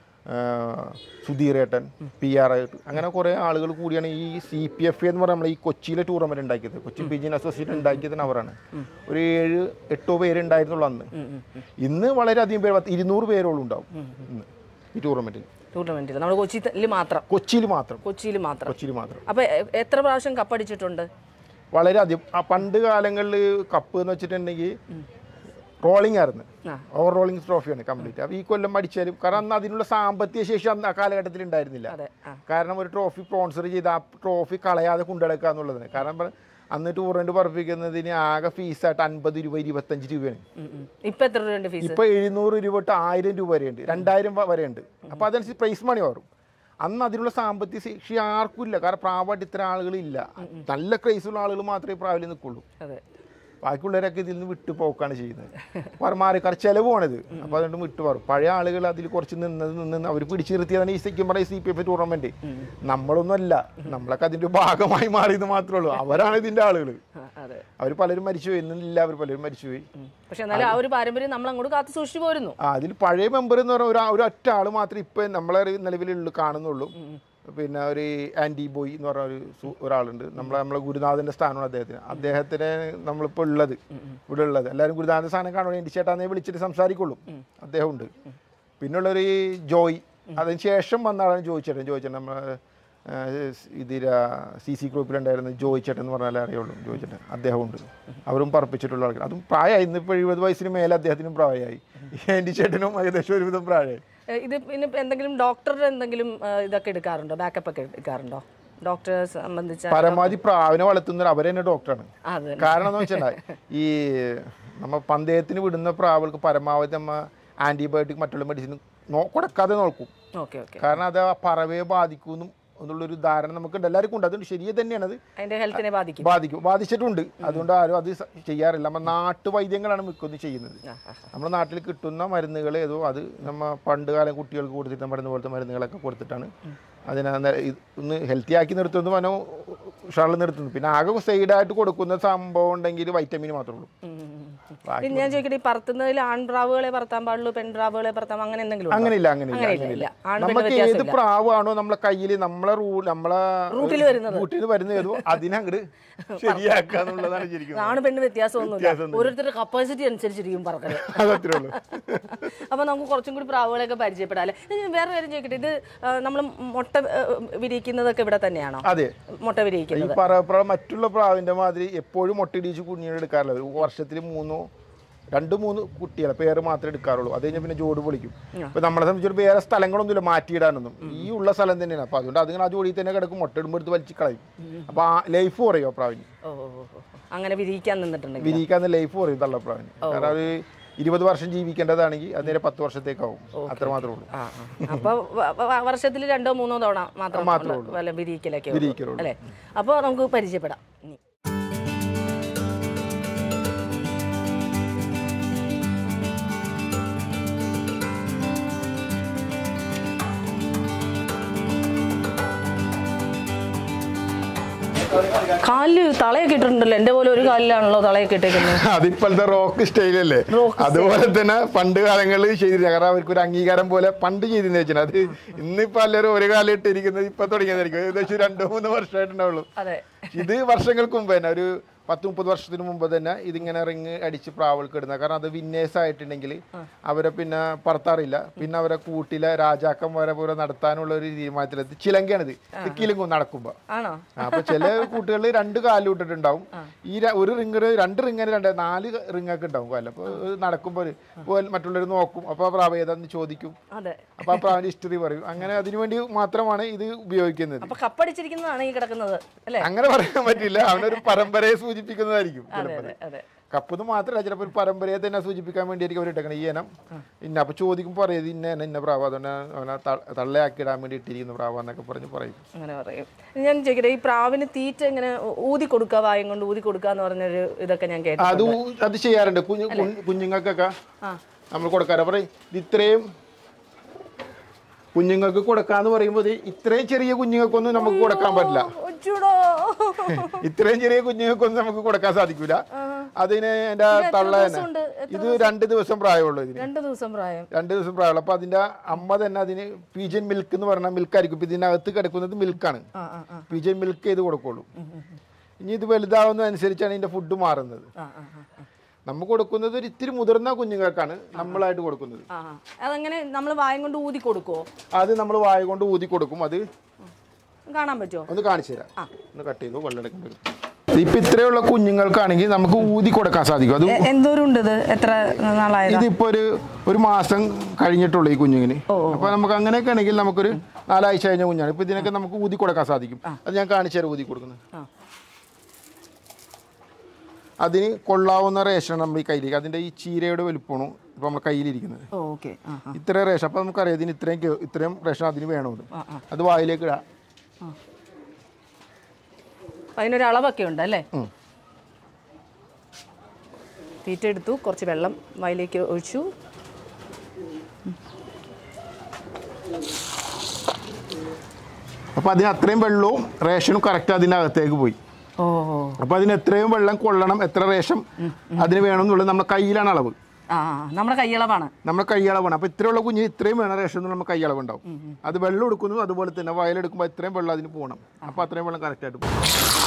സുധീറേട്ടൻ, പി ആർ ആയിട്ട് അങ്ങനെ കുറേ ആളുകൾ കൂടിയാണ് ഈ സി പി എഫ് എന്ന് പറഞ്ഞാൽ നമ്മൾ ഈ കൊച്ചിയിലെ ടൂർണമെൻറ്റ് ഉണ്ടാക്കിയത്. കൊച്ചി പിജിൻ അസോസിയേറ്റ് ഉണ്ടാക്കിയതിന് അവരാണ്. ഒരു ഏഴ് എട്ടോ പേര് ഉണ്ടായിരുന്നുള്ളൂ അന്ന്. ഇന്ന് വളരെയധികം പേര്, പത്ത് ഇരുന്നൂറ് പേരോളം ഉണ്ടാവും ഇന്ന് ഈ ടൂർണമെൻറ്റിൽ. ടൂർണമെന്റിൽ നമ്മൾ കൊച്ചിയിൽ മാത്രം കൊച്ചിയിൽ മാത്രം കൊച്ചിയിൽ മാത്രം കൊച്ചിയിൽ മാത്രം അപ്പോൾ എത്ര പ്രാവശ്യം കപ്പടിച്ചിട്ടുണ്ട്? വളരെയധികം. ആ പണ്ട് കാലങ്ങളിൽ കപ്പ് എന്ന് വെച്ചിട്ടുണ്ടെങ്കിൽ റോളിംഗ് ആയിരുന്നു. ഓവർ റോളിംഗ് ട്രോഫിയാണ് കംപ്ലീറ്റ്. അപ്പോൾ ഈ കൊല്ലം അടിച്ചാലും കാരണം അന്ന് അതിനുള്ള സാമ്പത്തിക ശേഷി അന്ന് ആ കാലഘട്ടത്തിൽ ഉണ്ടായിരുന്നില്ല. കാരണം ഒരു ട്രോഫി സ്പോൺസർ ചെയ്ത് ആ ട്രോഫി കളയാതെ കൊണ്ടുനടക്കുക എന്നുള്ളതാണ്. കാരണം അന്ന് ടൂർണമെന്റ് പറപ്പിക്കുന്നതിന് ആകെ ഫീസായിട്ട് അൻപത് രൂപ ഇരുപത്തഞ്ച് രൂപയാണ്. ഇപ്പൊ എത്ര രൂപ ഫീസ്? ഇപ്പൊ എഴുന്നൂറ് രൂപ തൊട്ട് ആയിരം രൂപ വരെയുണ്ട്, രണ്ടായിരം വരെയുണ്ട്. അപ്പോൾ അതനുസരിച്ച് പ്രൈസ് മണി മാറും. അന്ന് അതിനുള്ള സാമ്പത്തിക ശേഷി ആർക്കും ഇല്ല. കാരണം പ്രാവായിട്ട് ഇത്ര ആളുകളില്ല. നല്ല ക്രൈസുള്ള ആളുകൾ മാത്രമേ പ്രാവിൽ നിൽക്കുള്ളൂ. ബാക്കിയുള്ളവരൊക്കെ ഇതിൽ നിന്ന് വിട്ടു പോക്കാണ് ചെയ്യുന്നത്. മാറിക്കാർ ചിലവുമാണിത്. അപ്പോൾ അതുകൊണ്ട് വിട്ടു മാറും. പഴയ ആളുകൾ അതിൽ കുറച്ച് നിന്നത് നിന്ന് അവർ പിടിച്ചു നിർത്തിയതാണ് ഈ സിക്കും പറയും സി പി എഫ് ടൂർണമെന്റ്. നമ്മളൊന്നും അല്ല, നമ്മളൊക്കെ അതിന്റെ ഭാഗമായി മാറിയത് മാത്രമേ ഉള്ളൂ. അവരാണ് ഇതിന്റെ ആളുകൾ. അവർ പലരും മരിച്ചുപോയി, ഇന്നില്ല അവർ പലരും മരിച്ചുപോയി. പക്ഷെ എന്നാലും ആ ഒരു പാരമ്പര്യം നമ്മൾ അങ്ങോട്ട് കാത്തു സൂക്ഷിച്ചു പോരുന്നു. ആ അതിൽ പഴയ മെമ്പർ എന്ന് പറഞ്ഞാൽ ഒരു ഒറ്റ ആൾ മാത്രമേ ഇപ്പൊ നമ്മളെ നിലവിലുള്ള കാണുന്നുള്ളൂ. പിന്നെ ഒരു ആൻറ്റി ബോയ് എന്ന് പറഞ്ഞ ഒരു ഒരാളുണ്ട്. നമ്മളെ നമ്മളെ ഗുരുനാഥൻ്റെ സ്ഥാനമാണ് അദ്ദേഹത്തിന്. അദ്ദേഹത്തിന് നമ്മളിപ്പോൾ ഉള്ളത് ഇവിടെ ഉള്ളത് എല്ലാവരും ഗുരുനാഥൻ്റെ സ്ഥാനം കാണുമ്പോൾ എൻ്റെ ചേട്ടാന്നേ വിളിച്ചിട്ട് സംസാരിക്കുള്ളൂ. അദ്ദേഹമുണ്ട്. പിന്നുള്ളൊരു ജോയ്, അതിന് ശേഷം വന്ന ആളാണ് ജോയിച്ചേട്ടൻ. ജോയിച്ചേട്ടൻ നമ്മൾ ഇതിൽ സി സി ഗ്രൂപ്പിലുണ്ടായിരുന്ന ജോയിച്ചേട്ടൻ എന്ന് പറഞ്ഞാലേ അറിയുള്ളൂ. ജോയിച്ചേട്ടൻ അദ്ദേഹമുണ്ട്. അവരും പറപ്പിച്ചിട്ടുള്ള ആൾക്കാർ. അതും പ്രായമായി. ഇന്നിപ്പോൾ എഴുപത് വയസ്സിന് മേലെ അദ്ദേഹത്തിനും പ്രായമായി. എൻ്റെ ചേട്ടനും ഏകദേശം ഒരുവിധം പ്രായമായി. ഇത് പിന്നെ എന്തെങ്കിലും ഡോക്ടറുടെ എന്തെങ്കിലും ഇതൊക്കെ എടുക്കാറുണ്ടോ? ബാക്കപ്പ് ഒക്കെ എടുക്കാറുണ്ടോ? ഡോക്ടറെ സംബന്ധിച്ച പരമാവധി പ്രാവിനെ വളർത്തുന്നവർ അവർ തന്നെ ഡോക്ടറാണ്. കാരണം എന്ന് വെച്ചാൽ ഈ നമ്മ പന്തയത്തിന് വിടുന്ന പ്രാവുകൾക്ക് പരമാവധി നമ്മ ആന്റിബയോട്ടിക് മറ്റുള്ള മെഡിസിൻ കൊടുക്കാതെ നോക്കും. കാരണം അത് ആ പറവയെ ബാധിക്കുമെന്നും എന്നുള്ളൊരു ധാരണ നമുക്കുണ്ട്, എല്ലാവർക്കും ഉണ്ട്. അതുകൊണ്ട് ശരിയെ തന്നെയാണ് അത് ഹെൽത്തിനെ ബാധിക്കും ബാധിക്കും ബാധിച്ചിട്ടുണ്ട്. അതുകൊണ്ട് ആരും അത് ചെയ്യാറില്ല. നമ്മൾ നാട്ടുവൈദ്യങ്ങളാണ് മിക്കൊന്നും ചെയ്യുന്നത്. നമ്മുടെ നാട്ടിൽ കിട്ടുന്ന മരുന്നുകൾ ഏതോ അത് നമ്മൾ പണ്ട് കാലം കുട്ടികൾക്ക് കൊടുത്തിട്ട് മരുന്ന് പോലത്തെ മരുന്നുകളൊക്കെ കൊടുത്തിട്ടാണ് അതിനെ ഒന്ന് ഹെൽത്തി ആക്കി നിർത്തുന്നു, മനോ ഉഷാറിൽ നിർത്തുന്നു. പിന്നെ ആകെ സൈഡായിട്ട് കൊടുക്കുന്ന സംഭവം ഉണ്ടെങ്കിൽ വൈറ്റമിൻ മാത്രമേ ഉള്ളൂ. ഞാൻ ചോദിക്കട്ടെ, ഈ പറത്തുന്നതിൽ ആൺപ്രാവുകളെ പറത്താൻ പാടുള്ളൂ, പെൺപ്രാവുകളെ പറത്താം, അങ്ങനെ എന്തെങ്കിലും? അങ്ങനെയില്ല, അങ്ങനെയില്ല. നമുക്ക് ഏത് പ്രാവാണോ നമ്മളെ കയ്യിൽ നമ്മളെ റൂൾ നമ്മളെ റൂട്ടിൽ വരുന്നത് റൂട്ടിൽ വരുന്ന ഏതോ അതിനങ്ങട് ശരിയാക്കാന്നുള്ളതാണ് ശരിക്കും. ആണ് പെണ്ണ് വ്യത്യാസമൊന്നുമില്ല, ഓരോരുത്തരുടെ കപ്പാസിറ്റി അനുസരിച്ചിരിക്കും പറക്കല്. അതത്രേ ഉള്ളൂ. അപ്പൊ നമുക്ക് കുറച്ചും കൂടി പ്രാവുകളെയൊക്കെ പരിചയപ്പെടാം അല്ലെ? വേറെ കാര്യം ചോദിക്കട്ടെ, ഇത് നമ്മൾ മുട്ട വിരിയിക്കുന്നതൊക്കെ ഇവിടെ തന്നെയാണോ? അതെ, മുട്ട വിരിയിക്കുന്നത്. മറ്റുള്ള പ്രാവിന്റെ മാതിരി എപ്പോഴും മുട്ട ഇടിച്ച് കുഞ്ഞിനെ എടുക്കാറില്ല. വർഷത്തിൽ മൂന്നോ രണ്ട് മൂന്ന് കുട്ടികളെ പേര് മാത്രമേ എടുക്കാറുള്ളൂ. അത് കഴിഞ്ഞാൽ പിന്നെ ജോഡി പൊളിക്കും. ഇപ്പൊ നമ്മളെ സംബന്ധിച്ചൊരു വേറെ സ്ഥലങ്ങളൊന്നുമില്ല മാറ്റിയിടാനൊന്നും, ഈ ഉള്ള സ്ഥലം തന്നെയാണ്. അപ്പൊ അതുകൊണ്ട് അതിങ്ങനെ ആ ജോഡി തന്നെ കിടക്കും, മുട്ട ഇടുമ്പോൾ എടുത്ത് വലിച്ച് കളയും. അപ്പൊ ആ ലൈഫ് കുറയും പ്രാവിന്. അങ്ങനെ വിരിയിക്കാൻ നിന്നിട്ടുണ്ട് വിരിയിക്കാൻ ലൈഫ് കുറയും തള്ളപ്രാവിന്. കാരണം അത് ഇരുപത് വർഷം ജീവിക്കേണ്ടതാണെങ്കിൽ അതിനെ പത്ത് വർഷത്തേക്കാവും, അത്ര മാത്രമേ ഉള്ളൂ. അപ്പൊ വർഷത്തിൽ രണ്ടോ മൂന്നോ തവണ മാത്രമേ വിരിയിക്കലൊക്കെ വിരിയിക്കുള്ളൂ അല്ലേ? അപ്പോൾ നമുക്ക് പരിചയപ്പെടാം. കാലില് തളയൊക്കെ ഇട്ടിട്ടുണ്ടല്ലോ, എന്റെ പോലെ ഒരു കാലിലാണല്ലോ തളയൊക്കെ ഇട്ടേക്കുന്നത്. അതിപ്പോഴത്തെ റോക്ക് സ്റ്റൈലല്ലേ, അതുപോലെ തന്നെ പണ്ട് കാലങ്ങളിൽ ചെയ്തിരുന്ന. കാരണം അവർക്ക് ഒരു അംഗീകാരം പോലെ പണ്ട് ചെയ്തിരുന്ന വെച്ചാൽ അത് ഇന്നിപ്പോ എല്ലാവരും ഒരു കാലം ഇട്ടിരിക്കുന്നത് ഇപ്പൊ തുടങ്ങിയതായിരിക്കും. ഏകദേശം രണ്ടോ മൂന്നോ വർഷമായിട്ടുണ്ടാവുള്ളൂ. ഇത് വർഷങ്ങൾക്ക് മുമ്പ് തന്നെ, ഒരു പത്ത് മുപ്പത് വർഷത്തിന് മുമ്പ് തന്നെ ഇതിങ്ങനെ റിങ് അടിച്ച് പ്രാവൾക്ക് ഇടുന്നത്. കാരണം അത് വിന്നേഴ്സ് ആയിട്ടുണ്ടെങ്കിൽ അവരെ പിന്നെ പറത്താറില്ല. പിന്നെ അവരെ കൂട്ടിലെ രാജാക്കന്മാരെ പോലെ നടത്താനുള്ള ഒരു തീരുമാനത്തിലെത്തി. ചിലങ്കയാണിത്, കിലുങ്ങും നടക്കുമ്പോ. അപ്പൊ ചില കൂട്ടുകളിൽ രണ്ട് കാലിൽ ഇട്ടിട്ടുണ്ടാവും. ഈ ഒരു റിങ് രണ്ട് റിങ്ങിന് രണ്ട് നാല് റിങ്ങൊക്കെ ഉണ്ടാവും കാലിൽ. അപ്പൊ നടക്കുമ്പോൾ മറ്റുള്ളവർ നോക്കും. അപ്പൊ ആ പ്രാവ് ഏതാന്ന് ചോദിക്കും. അപ്പൊ ആ പ്രാവിന്റെ ഹിസ്റ്ററി പറയും. അങ്ങനെ അതിനുവേണ്ടി മാത്രമാണ് ഇത് ഉപയോഗിക്കുന്നത്. അങ്ങനെ പറയാൻ പറ്റില്ല, അവനൊരു പരമ്പരയെ സൂചിപ്പിക്കുന്നതായിരിക്കും. കപ്പെന്ന് മാത്രമല്ല, ചിലപ്പോൾ ഒരു പരമ്പരയെ തന്നെ സൂചിപ്പിക്കാൻ വേണ്ടിയായിരിക്കും അവർ ഇട്ടേക്കണം. ഈ ഇനം ഇന്ന അപ്പൊ ചോദിക്കുമ്പോൾ പറയും ഇന്ന ഇന്ന പ്രാവ്, അതുകൊണ്ട് അവനെ തള്ളയാക്കി ഇടാൻ വേണ്ടി ഇട്ടിരിക്കുന്ന പ്രാവ് എന്നൊക്കെ പറഞ്ഞ് പറയും. അങ്ങനെ പറയും. ഞാൻ ചോദിക്കട്ടെ, ഈ പ്രാവിന് തീറ്റ ഇങ്ങനെ ഊതി കൊടുക്കുക, വായം കൊണ്ട് ഊതി കൊടുക്കുക എന്ന് പറഞ്ഞൊരു ഇതൊക്കെ ഞാൻ കേട്ടു. അത് അത് ചെയ്യാറുണ്ട്. കുഞ്ഞു കുഞ്ഞുങ്ങൾക്കൊക്കെ നമ്മൾ കൊടുക്കാറ്. പറയും ഇത് ഇത്രയും കുഞ്ഞുങ്ങൾക്ക് കൊടുക്കാന്ന് പറയുമ്പോൾ ഇത്രയും ചെറിയ കുഞ്ഞുങ്ങൾക്കൊന്നും നമുക്ക് കൊടുക്കാൻ പറ്റില്ല. ഇത്രയും ചെറിയ കുഞ്ഞുങ്ങൾക്കൊന്നും നമുക്ക് കൊടുക്കാൻ സാധിക്കൂല. അതിന് എന്റെ തള്ള തന്നെ ഇത് രണ്ട് ദിവസം പ്രായമുള്ളൂ. ഇതിന് രണ്ട് ദിവസം പ്രായം രണ്ട് ദിവസം പ്രായമുള്ളൂ. അപ്പൊ അതിന്റെ അമ്മ തന്നെ അതിന് പീജൻ മിൽക്ക് എന്ന് പറഞ്ഞാൽ മിൽക്കായിരിക്കും. ഇപ്പൊ ഇതിനകത്ത് കിടക്കുന്നത് മിൽക്കാണ്. പീജൻ മിൽക്ക് ചെയ്ത് കൊടുക്കുള്ളൂ. ഇനി ഇത് വലുതാവുന്നതനുസരിച്ചാണ് ഇതിന്റെ ഫുഡ് മാറുന്നത്. നമ്മൾ കൊടുക്കുന്നത് ഒരു ഇത്തിരി മുതിർന്ന കുഞ്ഞുങ്ങൾക്കാണ് നമ്മളായിട്ട് കൊടുക്കുന്നത്. അതങ്ങനെ നമ്മൾ വായം കൊണ്ട് ഊതി കൊടുക്കുമോ? അത് നമ്മൾ വായ കൊണ്ട് ഊതി കൊടുക്കും. അത് കാണാൻ പറ്റുമോ? ഒന്ന് കാണിച്ചു തരാം. ഒന്ന് കട്ട് ചെയ്തു വെള്ളം എടുക്കേണ്ടി വരും. ഇപ്പൊ ഇത്രയുള്ള കുഞ്ഞുങ്ങൾക്കാണെങ്കിൽ നമുക്ക് ഊതി കൊടുക്കാൻ സാധിക്കും. അത് എന്തോരുണ്ട്? എത്ര നാളായത്? ഇതിപ്പോ ഒരു ഒരു മാസം കഴിഞ്ഞിട്ടുള്ളൂ ഈ കുഞ്ഞുങ്ങിന്. അപ്പൊ നമുക്ക് അങ്ങനെയൊക്കെ ആണെങ്കിൽ നമുക്കൊരു നാലാഴ്ച കഴിഞ്ഞ കുഞ്ഞാണ്. ഇപ്പൊ ഇതിനൊക്കെ നമുക്ക് ഊതി കൊടുക്കാൻ സാധിക്കും. അത് ഞാൻ കാണിച്ചു തരാം ഊതി കൊടുക്കുന്നത്. അതിന് കൊള്ളാവുന്ന റേഷനാണ് നമ്മൾ ഈ കയ്യിലേക്ക്. അതിന്റെ ഈ ചീരയുടെ വലുപ്പമാണ് ഇപ്പൊ നമ്മുടെ കയ്യിലിരിക്കുന്നത്. ഇത്ര റേഷൻ. അപ്പൊ നമുക്കറിയാം ഇതിന് ഇത്രയും ഇത്രയും റേഷൻ അതിന് വേണമെന്ന്. അത് വായിലേക്ക് ഇടാം. അതിനൊരു അളവൊക്കെ ഉണ്ട് അല്ലേ? തീറ്റ എടുത്തു, കുറച്ച് വെള്ളം വായിലേക്ക് ഒഴിച്ചു. അപ്പൊ അതിന് അത്രയും വെള്ളവും റേഷനും കറക്റ്റ് അതിൻ്റെ അകത്തേക്ക് പോയി. അപ്പൊ അതിന് എത്രയും വെള്ളം കൊള്ളണം, എത്ര റേഷൻ അതിന് വേണം എന്നുള്ളത് നമ്മുടെ കയ്യിലാണ് അളവ്. നമ്മുടെ കൈയളവാണ് നമ്മുടെ കൈയളവാണ്. അപ്പൊ ഇത്രയുള്ള കുഞ്ഞിന് ഇത്രയും വേണം റേഷൻ എന്നുള്ള നമ്മുടെ കൈയളവ് ഉണ്ടാവും. അത് വെള്ളം എടുക്കുന്നു, അതുപോലെ തന്നെ വയലെടുക്കുമ്പോൾ ഇത്രയും വെള്ളം അതിന് പോകണം. അപ്പൊ അത്രയും വെള്ളം കറക്റ്റ് ആയിട്ട് പോകും.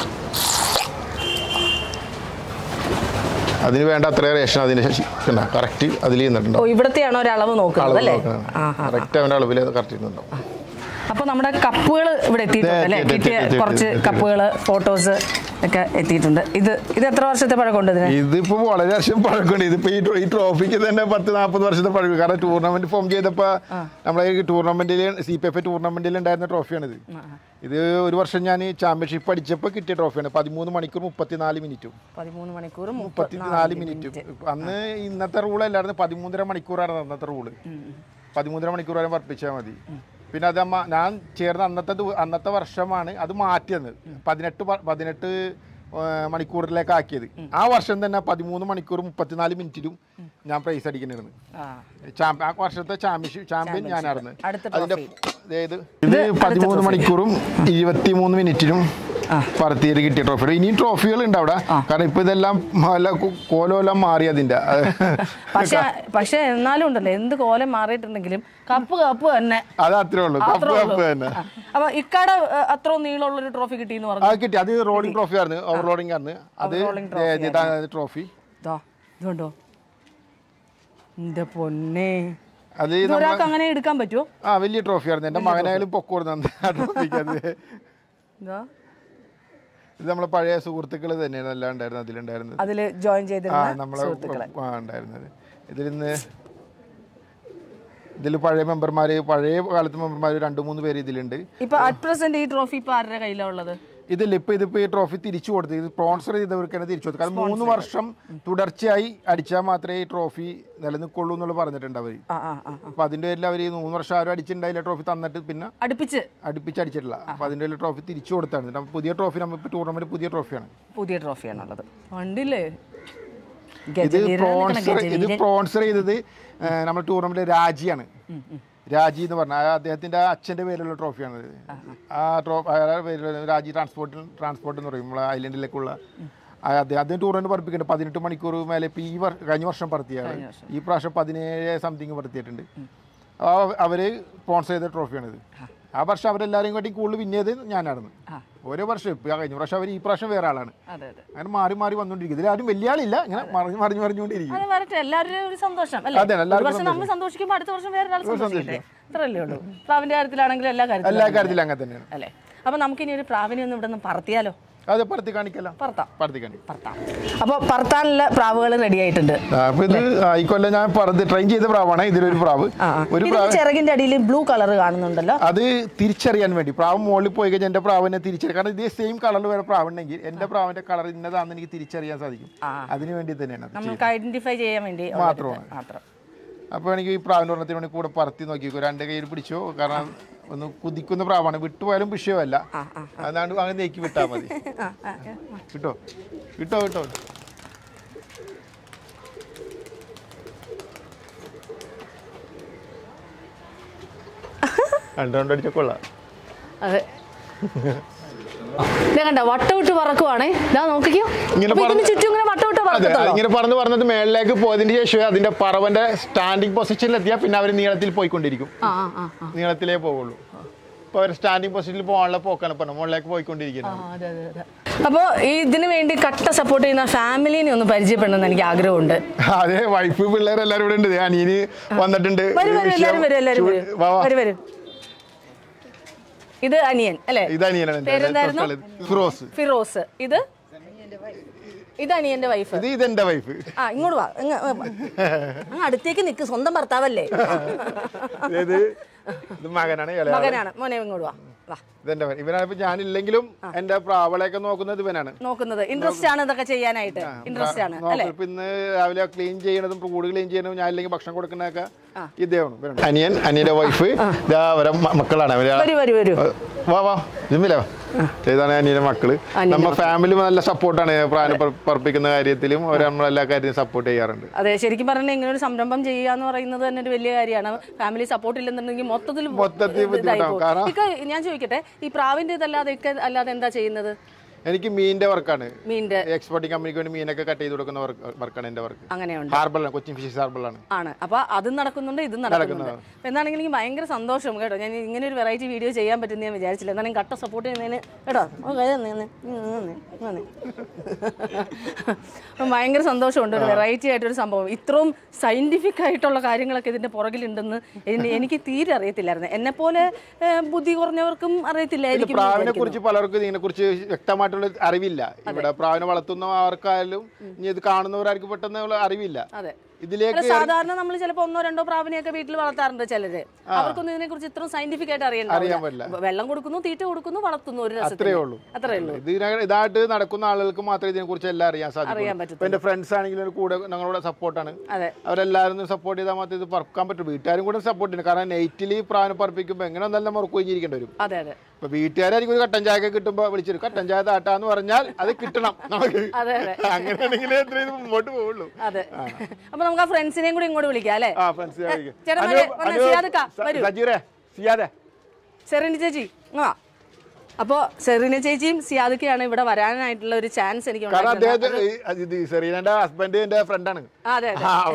അതിന് വേണ്ട അത്രയും റേഷൻ അതിന് കറക്റ്റ് അതിൽ ചെയ്യുന്നുണ്ടാവും. ഇവിടത്തെയാണോ ഒരു അളവ് നോക്കുന്നത്? കറക്റ്റ് അവന്റെ അളവിൽ കറക്റ്റ് ചെയ്യുന്നുണ്ടാവും. അപ്പൊ നമ്മുടെ കപ്പുകൾ ഇവിടെ എത്തിയിട്ടുണ്ട് അല്ലേ? കിട്ടിയ കുറച്ച് കപ്പുകൾ, ഫോട്ടോസ് ഒക്കെ എത്തിയിട്ടുണ്ട്. ഇത് ഇത് എത്ര വർഷത്തെ പഴക്കമുണ്ട് ഇതിന്? ഇതിപ്പോ വളരെ വർഷം പഴക്കമുണ്ട്. ഇതിപ്പോ ഈ ട്രോഫിക്ക് തന്നെ പത്ത് നാൽപ്പത് വർഷത്തെ പഴക്കം. കാരണം ടൂർണമെന്റ് ഫോം ചെയ്തപ്പോ നമ്മളെ ടൂർണമെന്റിൽ സി പി എഫ് ടൂർണമെന്റിൽ ഉണ്ടായിരുന്ന ട്രോഫിയാണിത്. ഇത് ഒരു വർഷം ഞാൻ ചാമ്പ്യൻഷിപ്പ് അടിച്ചപ്പോൾ കിട്ടിയ ട്രോഫിയാണ്. പതിമൂന്ന് മണിക്കൂർ മുപ്പത്തിനാല് മിനിറ്റും പതിമൂന്ന് മണിക്കൂർ മുപ്പത്തിനാല് മിനിറ്റും അന്ന് ഇന്നത്തെ റൂൾ അല്ലായിരുന്നു. പതിമൂന്നര മണിക്കൂറാണ് അന്നത്തെ റൂള്. പതിമൂന്നര മണിക്കൂർ വരെ വർപ്പിച്ചാൽ മതി. പിന്നെ അത് അമ്മ ഞാൻ ചേർന്ന അന്നത്തെ അന്നത്തെ വർഷമാണ് അത് മാറ്റിയത്. പതിനെട്ട് പതിനെട്ട് മണിക്കൂറിലേക്ക് ആക്കിയത്. ആ വർഷം തന്നെ പതിമൂന്ന് മണിക്കൂർ മുപ്പത്തിനാല് മിനിറ്റിലും ഞാൻ പ്രൈസ് അടിക്കുന്നിരുന്നു. ആ വർഷത്തെ ചാമ്പ്യൻഷിപ്പ് ചാമ്പ്യൻ ഞാനായിരുന്നു. അതിന്റെ അതായത് ഇത് പതിമൂന്ന് മണിക്കൂറും ഇരുപത്തി മൂന്ന് മിനിറ്റിലും പറത്തിയിട്ട് കിട്ടിയ ട്രോഫി. ഇനിയും ട്രോഫികൾ ഉണ്ട് അവിടെ. കാരണം ഇപ്പൊ ഇതെല്ലാം കോലമെല്ലാം മാറി അതിന്റെ. പക്ഷെ പക്ഷെ എന്നാലും ഉണ്ടല്ലോ, എന്ത് കോലം മാറിയിട്ടുണ്ടെങ്കിലും കപ്പ് കപ്പ് തന്നെ. അത് അത്രേ ഉള്ളൂ, കപ്പ് കപ്പ് തന്നെ. അപ്പൊ ഇക്കാട അത്ര നീളമുള്ള ഒരു ട്രോഫി കിട്ടി എന്ന് പറഞ്ഞു. അത് കിട്ടി. അത് റോളിംഗ് ട്രോഫി ആയിരുന്നു, ഓവർലോഡിംഗ് ആയിരുന്നു. അത് ട്രോഫി ഇതുണ്ടോ എന്റെ പൊന്നെ. അത് ഒരാൾക്ക് അങ്ങനെ എടുക്കാൻ പറ്റുമോ? ആ വലിയ ട്രോഫി ആയിരുന്നു. എന്റെ മകനായാലും പൊക്കോടുന്നു ആ ട്രോഫിക്ക്. അത് ഇത് നമ്മളെ പഴയ സുഹൃത്തുക്കൾ തന്നെയാണ് എല്ലാം ഉണ്ടായിരുന്നത് അതിലുണ്ടായിരുന്നത്. അതിൽ ജോയിൻ ചെയ്തിരുന്ന നമ്മളെ ഉണ്ടായിരുന്നത്. ഇതിൽ നിന്ന് ഇതിൽ പഴയ മെമ്പർമാര് പഴയ കാലത്ത് മെമ്പർമാർ രണ്ട് മൂന്ന് പേര് ഇതിലുണ്ട്. ഇപ്പൊ അറ്റ് പ്രസന്റ് ഈ ട്രോഫി ഇപ്പൊ ആരുടെ കയ്യിലാണ് ഉള്ളത്? ഇതില്ല, ഇപ്പൊ ഇതിപ്പോ ഈ ട്രോഫി തിരിച്ചു കൊടുത്തു. ഇത് സ്പോൺസർ ചെയ്തവർക്ക് തന്നെ തിരിച്ചു കൊടുത്തു. കാരണം മൂന്ന് വർഷം തുടർച്ചയായി അടിച്ചാൽ മാത്രമേ ഈ ട്രോഫി നിലനിൽക്കുള്ളൂ എന്നുള്ള പറഞ്ഞിട്ടുണ്ട് അവര്. അപ്പൊ അതിന്റെ പേരിൽ അവർ മൂന്ന് വർഷം ആരും അടിച്ചിട്ടുണ്ടായില്ല, ട്രോഫി തന്നിട്ട് പിന്നെ അടുപ്പിച്ച് അടുപ്പിച്ച് അടിച്ചിട്ടില്ല. അപ്പൊ അതിന്റെ പേരിൽ ട്രോഫി തിരിച്ചു കൊടുത്താണ്. പുതിയ ട്രോഫി നമ്മളിപ്പോ ടൂർണമെന്റ് പുതിയ ട്രോഫിയാണ് പുതിയ ട്രോഫിയാണുള്ളത്. വണ്ടില്ലേ ഇത് സ്പോൺസർ ഇത് സ്പോൺസർ ചെയ്തത് നമ്മുടെ ടൂർണമെന്റ് രാജിയാണ്. രാജി എന്ന് പറഞ്ഞാൽ അദ്ദേഹത്തിന്റെ അച്ഛന്റെ പേരിലുള്ള ട്രോഫിയാണ്. ആ ട്രോഫി പേരിലുള്ള രാജി ട്രാൻസ്പോർട്ട് ട്രാൻസ്പോർട്ട് എന്ന് പറയും നമ്മളെ ഐലൻഡിലേക്കുള്ള. അദ്ദേഹം അദ്ദേഹം ടൂർണമെന്റ് പറപ്പിക്കുന്നുണ്ട്. പതിനെട്ട് മണിക്കൂർ മേലെ ഇപ്പൊ ഈ കഴിഞ്ഞ വർഷം പറത്തിയാണ്. ഈ പ്രാവശ്യം പതിനേഴ് സംതിങ് പറത്തിയിട്ടുണ്ട്. അവര് സ്പോൺസർ ചെയ്ത ട്രോഫിയാണിത്. ആ വർഷം അവരെല്ലാവരെയും കാട്ടി കൂടുതൽ പിന്നേത് ഞാനായിരുന്നു. ഓരോ വർഷം ഇപ്പൊ കഴിഞ്ഞ പ്രാവശ്യം അവർ ഈ പ്രാവശ്യം വേറെ ആളാണ്. അങ്ങനെ മാറി മാറി വന്നുകൊണ്ടിരിക്കും. ഇതിൽ ആരും വലിയ ആളില്ല, ഇങ്ങനെ മറിഞ്ഞു മറിഞ്ഞു മറിഞ്ഞുകൊണ്ടിരിക്കും. എല്ലാ കാര്യത്തിലും അങ്ങനെ തന്നെയാണ് അല്ലേ? അപ്പൊ നമുക്ക് ഇനി ഒരു പ്രാവിനെ ഒന്നും ഇവിടെ നിന്ന് പറത്തിയാലോ? അത് പറത്തി കാണിക്കല്ലോ. അപ്പൊ പറത്താനുള്ള പ്രാവുകൾ റെഡി ആയിട്ടുണ്ട്. ഈ കൊല്ലം ഞാൻ പറത്ത് ട്രെയിൻ ചെയ്ത പ്രാവാണ്. ഇതിലൊരു പ്രാവ് ഒരു ചിറകിന്റെ അടിയിൽ ബ്ലൂ കളർ കാണുന്നുണ്ടല്ലോ. അത് തിരിച്ചറിയാൻ വേണ്ടി പ്രാവ് മുകളിൽ പോയി കഴിഞ്ഞാൽ എന്റെ പ്രാവിനെ തിരിച്ചറിയാം. കാരണം ഇതേ സെയിം കളറിൽ വേറെ പ്രാവുണ്ടെങ്കിൽ എന്റെ പ്രാവിന്റെ കളർ ഇന്നതാണെന്ന് എനിക്ക് തിരിച്ചറിയാൻ സാധിക്കും. അതിന് വേണ്ടി തന്നെയാണ് നമുക്ക് ഐഡന്റിഫൈ ചെയ്യാൻ വേണ്ടി മാത്രമാണ്. അപ്പൊ എനിക്ക് ഈ പ്രാവിന്റെ ഒരെണ്ണത്തിന് വേണ്ടി കൂടെ പറത്തി നോക്കിക്കോ. രണ്ട് കയ്യിൽ പിടിച്ചോ. കാരണം ഒന്ന് കുതിക്കുന്ന പ്രാവാണ്. വിട്ടുപോയാലും വിഷയമല്ല. അതാണ്ട് അങ്ങനെ നീക്കി വിട്ടാൽ മതി. കിട്ടോ കിട്ടോ കിട്ടോ രണ്ടു അടിച്ച കൊള്ളാം. അതെ കണ്ട വട്ടവിട്ട് പറക്കുവാണേ. ഇങ്ങനെ പറന്ന് പറഞ്ഞത് മേളിലേക്ക് പോയതിന് ശേഷം അതിന്റെ പറവന്റെ സ്റ്റാൻഡിങ് പൊസിഷനിൽ എത്തിയാൽ പിന്നെ അവർ നീളത്തിൽ പോയിക്കൊണ്ടിരിക്കും. നീളത്തിലേ പോവുള്ളൂ. ഇപ്പൊ അവർ സ്റ്റാൻഡിങ് പൊസിഷനിൽ പോകാനുള്ള പോക്കാണ് ഇപ്പൊ മുകളിലേക്ക് പോയിക്കൊണ്ടിരിക്കുന്നത്. അപ്പൊ ഇതിനു വേണ്ടി കട്ട സപ്പോർട്ട് ചെയ്യുന്ന ഫാമിലിനെ ഒന്ന് പരിചയപ്പെടണമെന്ന് എനിക്ക് ആഗ്രഹമുണ്ട്. അതെ, വൈഫ് പിള്ളേരെല്ലാരും ഇവിടെ ഉണ്ട്. അനിയന് വന്നിട്ടുണ്ട്. ഇത് അനിയൻ അല്ലേ? ഇത് അനിയനാണ്. ഫിറോസ്. ഫിറോസ്. ഇത് ഇത് അനിയന്റെ വൈഫ്. ഇത് ഇതെന്റെ വൈഫ്. ആ ഇങ്ങോട്ട് വാ. അടുത്തേക്ക് നിക്ക്. സ്വന്തം ഭർത്താവല്ലേ? മകനാണ്. മകനാണ്. മോനെ ഇങ്ങോട്ട് വാ. ഇതെന്റെ ഇവനാണ്. ഞാനില്ലെങ്കിലും എന്റെ പ്രാവളെയൊക്കെ നോക്കുന്നത് ഇവനാണ് നോക്കുന്നത്. ഇൻട്രസ്റ്റ് ആണ് ഇതൊക്കെ ചെയ്യാനായിട്ട്. ഇൻട്രസ്റ്റ് ആണ്. ഇന്ന് രാവിലെ ക്ലീൻ ചെയ്യണതും കൂട് ക്ലീൻ ചെയ്യണതും ഞാൻ ഇല്ലെങ്കിൽ ഭക്ഷണം കൊടുക്കുന്നതൊക്കെ ഇദ്ദേഹമാണ്. അനിയൻ അനിയന്റെ വൈഫ് അവരെ മക്കളാണ്. വാ വാ ജിമ്മിലോ. ഇതാണ് അനിയന്റെ മക്കള്. നമ്മ ഫാമിലി നല്ല സപ്പോർട്ടാണ്. പ്രായം പറപ്പിക്കുന്ന കാര്യത്തിലും അവർ നമ്മളെല്ലാ കാര്യത്തിലും സപ്പോർട്ട് ചെയ്യാറുണ്ട്. അതെ, ശരിക്കും പറഞ്ഞാൽ ഇങ്ങനെ ഒരു സംരംഭം ചെയ്യുക എന്ന് പറയുന്നത് തന്നെ ഒരു വലിയ കാര്യമാണ്. ഫാമിലി സപ്പോർട്ട് ഇല്ലെന്നുണ്ടെങ്കിൽ മൊത്തത്തിൽ മൊത്തത്തിൽ ഞാൻ ചോദിക്കട്ടെ, ഈ പ്രാവിന്റെ ഇതല്ലാതെ അല്ലാതെ എന്താ ചെയ്യുന്നത്? എനിക്ക് മീനിന്റെ വർക്കാണ്. മീനിന്റെ എക്സ്പോർട്ടിംഗ് കമ്പനിക്ക് വേണ്ടി മീനൊക്കെ കട്ട് ചെയ്ത് കൊടുക്കുന്ന വർക്കാണ് എന്റെ വർക്ക്. അങ്ങനെയുണ്ട്. ഹാർബറിലാണ്, കൊച്ചിൻ ഫിഷ് ഹാർബറിലാണ്. ആണ്. അപ്പൊ അതും നടക്കുന്നുണ്ട്, ഇതും നടക്കുന്നുണ്ട്. എന്താണെങ്കിൽ എനിക്ക് ഭയങ്കര സന്തോഷം കേട്ടോ. ഞാൻ ഇങ്ങനെ ഒരു വെറൈറ്റി വീഡിയോ ചെയ്യാൻ പറ്റുന്ന ഞാൻ വിചാരിച്ചില്ല. എന്നാലും കട്ട സപ്പോർട്ട് ചെയ്യുന്നതിന് കേട്ടോ ഭയങ്കര സന്തോഷമുണ്ട്. ഒരു വെറൈറ്റി ആയിട്ടൊരു സംഭവം. ഇത്രയും സയന്റിഫിക് ആയിട്ടുള്ള കാര്യങ്ങളൊക്കെ ഇതിന്റെ പുറകിലുണ്ടെന്ന് എനിക്ക് തീരെ അറിയത്തില്ലായിരുന്നു. എന്നെ പോലെ ബുദ്ധി കുറഞ്ഞവർക്കും അറിയത്തില്ലായിരിക്കും. പ്രാവിനെ കുറിച്ച് പലർക്കും ഇതിനെ കുറിച്ച് വ്യക്തമായിട്ട് അറിവില്ല. ഇവിടെ പ്രാവിനെ വളർത്തുന്നവർക്കായാലും ഇനി ഇത് കാണുന്നവരായിരിക്കും പെട്ടെന്ന് അറിവില്ല. ഇതിലേക്ക് സാധാരണ നമ്മൾ ചിലപ്പോൾ ഒന്നോ രണ്ടോ പ്രാവിനെയൊക്കെ വീട്ടിൽ വളർത്താറുണ്ട് ചിലര്. അവർക്കൊന്നും ഇതിനെ കുറിച്ച് ഇത്രയും സയന്റിഫിക് ആയിട്ട് അറിയാൻ. വെള്ളം കൊടുക്കുന്നു, തീറ്റ കൊടുക്കുന്നു, വളർത്തുന്നു. ഒരു അത്രേ ഉള്ളൂ. അത്രേ ഉള്ളൂ. ഇതായിട്ട് നടക്കുന്ന ആളുകൾക്ക് മാത്രമേ ഇതിനെ കുറിച്ച് എല്ലാം അറിയാൻ സാധിക്കും. എന്റെ ഫ്രണ്ട്സ് ആണെങ്കിലും കൂടെ ഞങ്ങളുടെ സപ്പോർട്ടാണ്. അവരെല്ലാവരും സപ്പോർട്ട് ചെയ്താൽ മാത്രമേ ഇത് പറക്കാൻ പറ്റും. വീട്ടുകാരും കൂടെ സപ്പോർട്ട് ചെയ്യണം. കാരണം നൈറ്റിൽ പ്രാവിനെ പറപ്പിക്കുമ്പോൾ എങ്ങനെ നല്ല മുറക്ക് കഴിഞ്ഞിരിക്കേണ്ടി വരും. അതെ അതെ. ഇപ്പൊ വീട്ടുകാരായിരിക്കും ഒരു കട്ടൻ ചായ കിട്ടുമ്പോ വിളിച്ചിട്ട് കട്ടൻ ചായ താട്ടാന്ന് പറഞ്ഞാൽ അത് കിട്ടണം നമുക്ക്. അങ്ങനെയാണെങ്കിൽ എത്രയും മുമ്പോട്ട് പോവുള്ളൂ. അതെ. അപ്പൊ നമുക്ക് ആ ഫ്രണ്ട്സിനെയും കൂടി ഇങ്ങോട്ട് വിളിക്കാം അല്ലേ? സെറീന ചേച്ചി. ആ അപ്പോ സെറീന ചേച്ചിയും സിയാദൊക്കെയാണ് ഇവിടെ വരാനായിട്ടുള്ള ഒരു ചാൻസ് എനിക്ക്. സെറീനയുടെ ഹസ്ബൻഡ് എന്റെ ഫ്രണ്ടാണ്. അതെ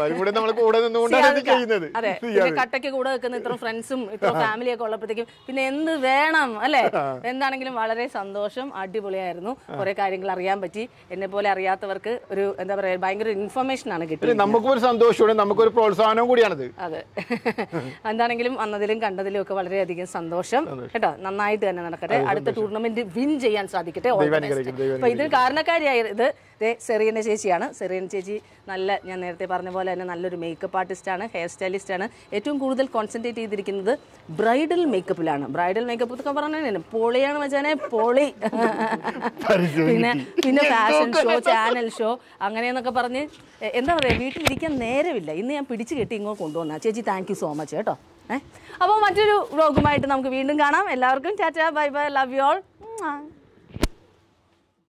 കട്ടയ്ക്ക് കൂടെ നിൽക്കുന്ന ഇത്ര ഫ്രണ്ട്സും ഇത്ര ഫാമിലി ഒക്കെ ഉള്ളപ്പോഴത്തേക്കും പിന്നെ എന്ത് വേണം അല്ലെ? എന്താണെങ്കിലും വളരെ സന്തോഷം. അടിപൊളിയായിരുന്നു. കുറെ കാര്യങ്ങൾ അറിയാൻ പറ്റി. എന്നെ പോലെ അറിയാത്തവർക്ക് ഒരു എന്താ പറയാ ഭയങ്കര ഇൻഫർമേഷൻ ആണ് കിട്ടിയത്. നമുക്കൊരു സന്തോഷമാണ്, നമുക്കൊരു പ്രോത്സാഹനം കൂടിയാണത്. അതെ. എന്താണെങ്കിലും വന്നതിലും കണ്ടതിലും ഒക്കെ വളരെയധികം സന്തോഷം കേട്ടോ. നന്നായിട്ട് തന്നെ നടക്കട്ടെ. അടുത്ത അടുത്ത ടൂർണമെന്റ് വിൻ ചെയ്യാൻ സാധിക്കട്ടെ. അപ്പൊ ഇതിന് കാരണക്കാരിയായത് സെറീന ചേച്ചിയാണ്. സെറീന ചേച്ചി നല്ല, ഞാൻ നേരത്തെ പറഞ്ഞ പോലെ തന്നെ നല്ലൊരു മേക്കപ്പ് ആർട്ടിസ്റ്റാണ്, ഹെയർ സ്റ്റൈലിസ്റ്റാണ്. ഏറ്റവും കൂടുതൽ കോൺസെൻട്രേറ്റ് ചെയ്തിരിക്കുന്നത് ബ്രൈഡൽ മേക്കപ്പിലാണ്. ബ്രൈഡൽ മേക്കപ്പ് എന്നൊക്കെ പറഞ്ഞാൽ പൊളിയാണ് വെച്ചാൽ പൊളി. പിന്നെ പിന്നെ ഫാഷൻ ഷോ, ചാനൽ ഷോ അങ്ങനെയെന്നൊക്കെ പറഞ്ഞ് എന്താ പറയുക, വീട്ടിലിരിക്കാൻ നേരമില്ല. ഇന്ന് ഞാൻ പിടിച്ചു കെട്ടി ഇങ്ങോട്ട് കൊണ്ടുവന്ന ചേച്ചി. താങ്ക് യു സോ മച്ച് കേട്ടോ. ഏഹ് അപ്പോൾ മറ്റൊരു വ്ലോഗുമായിട്ട് നമുക്ക് വീണ്ടും കാണാം. എല്ലാവർക്കും tata, bye bye, love you all.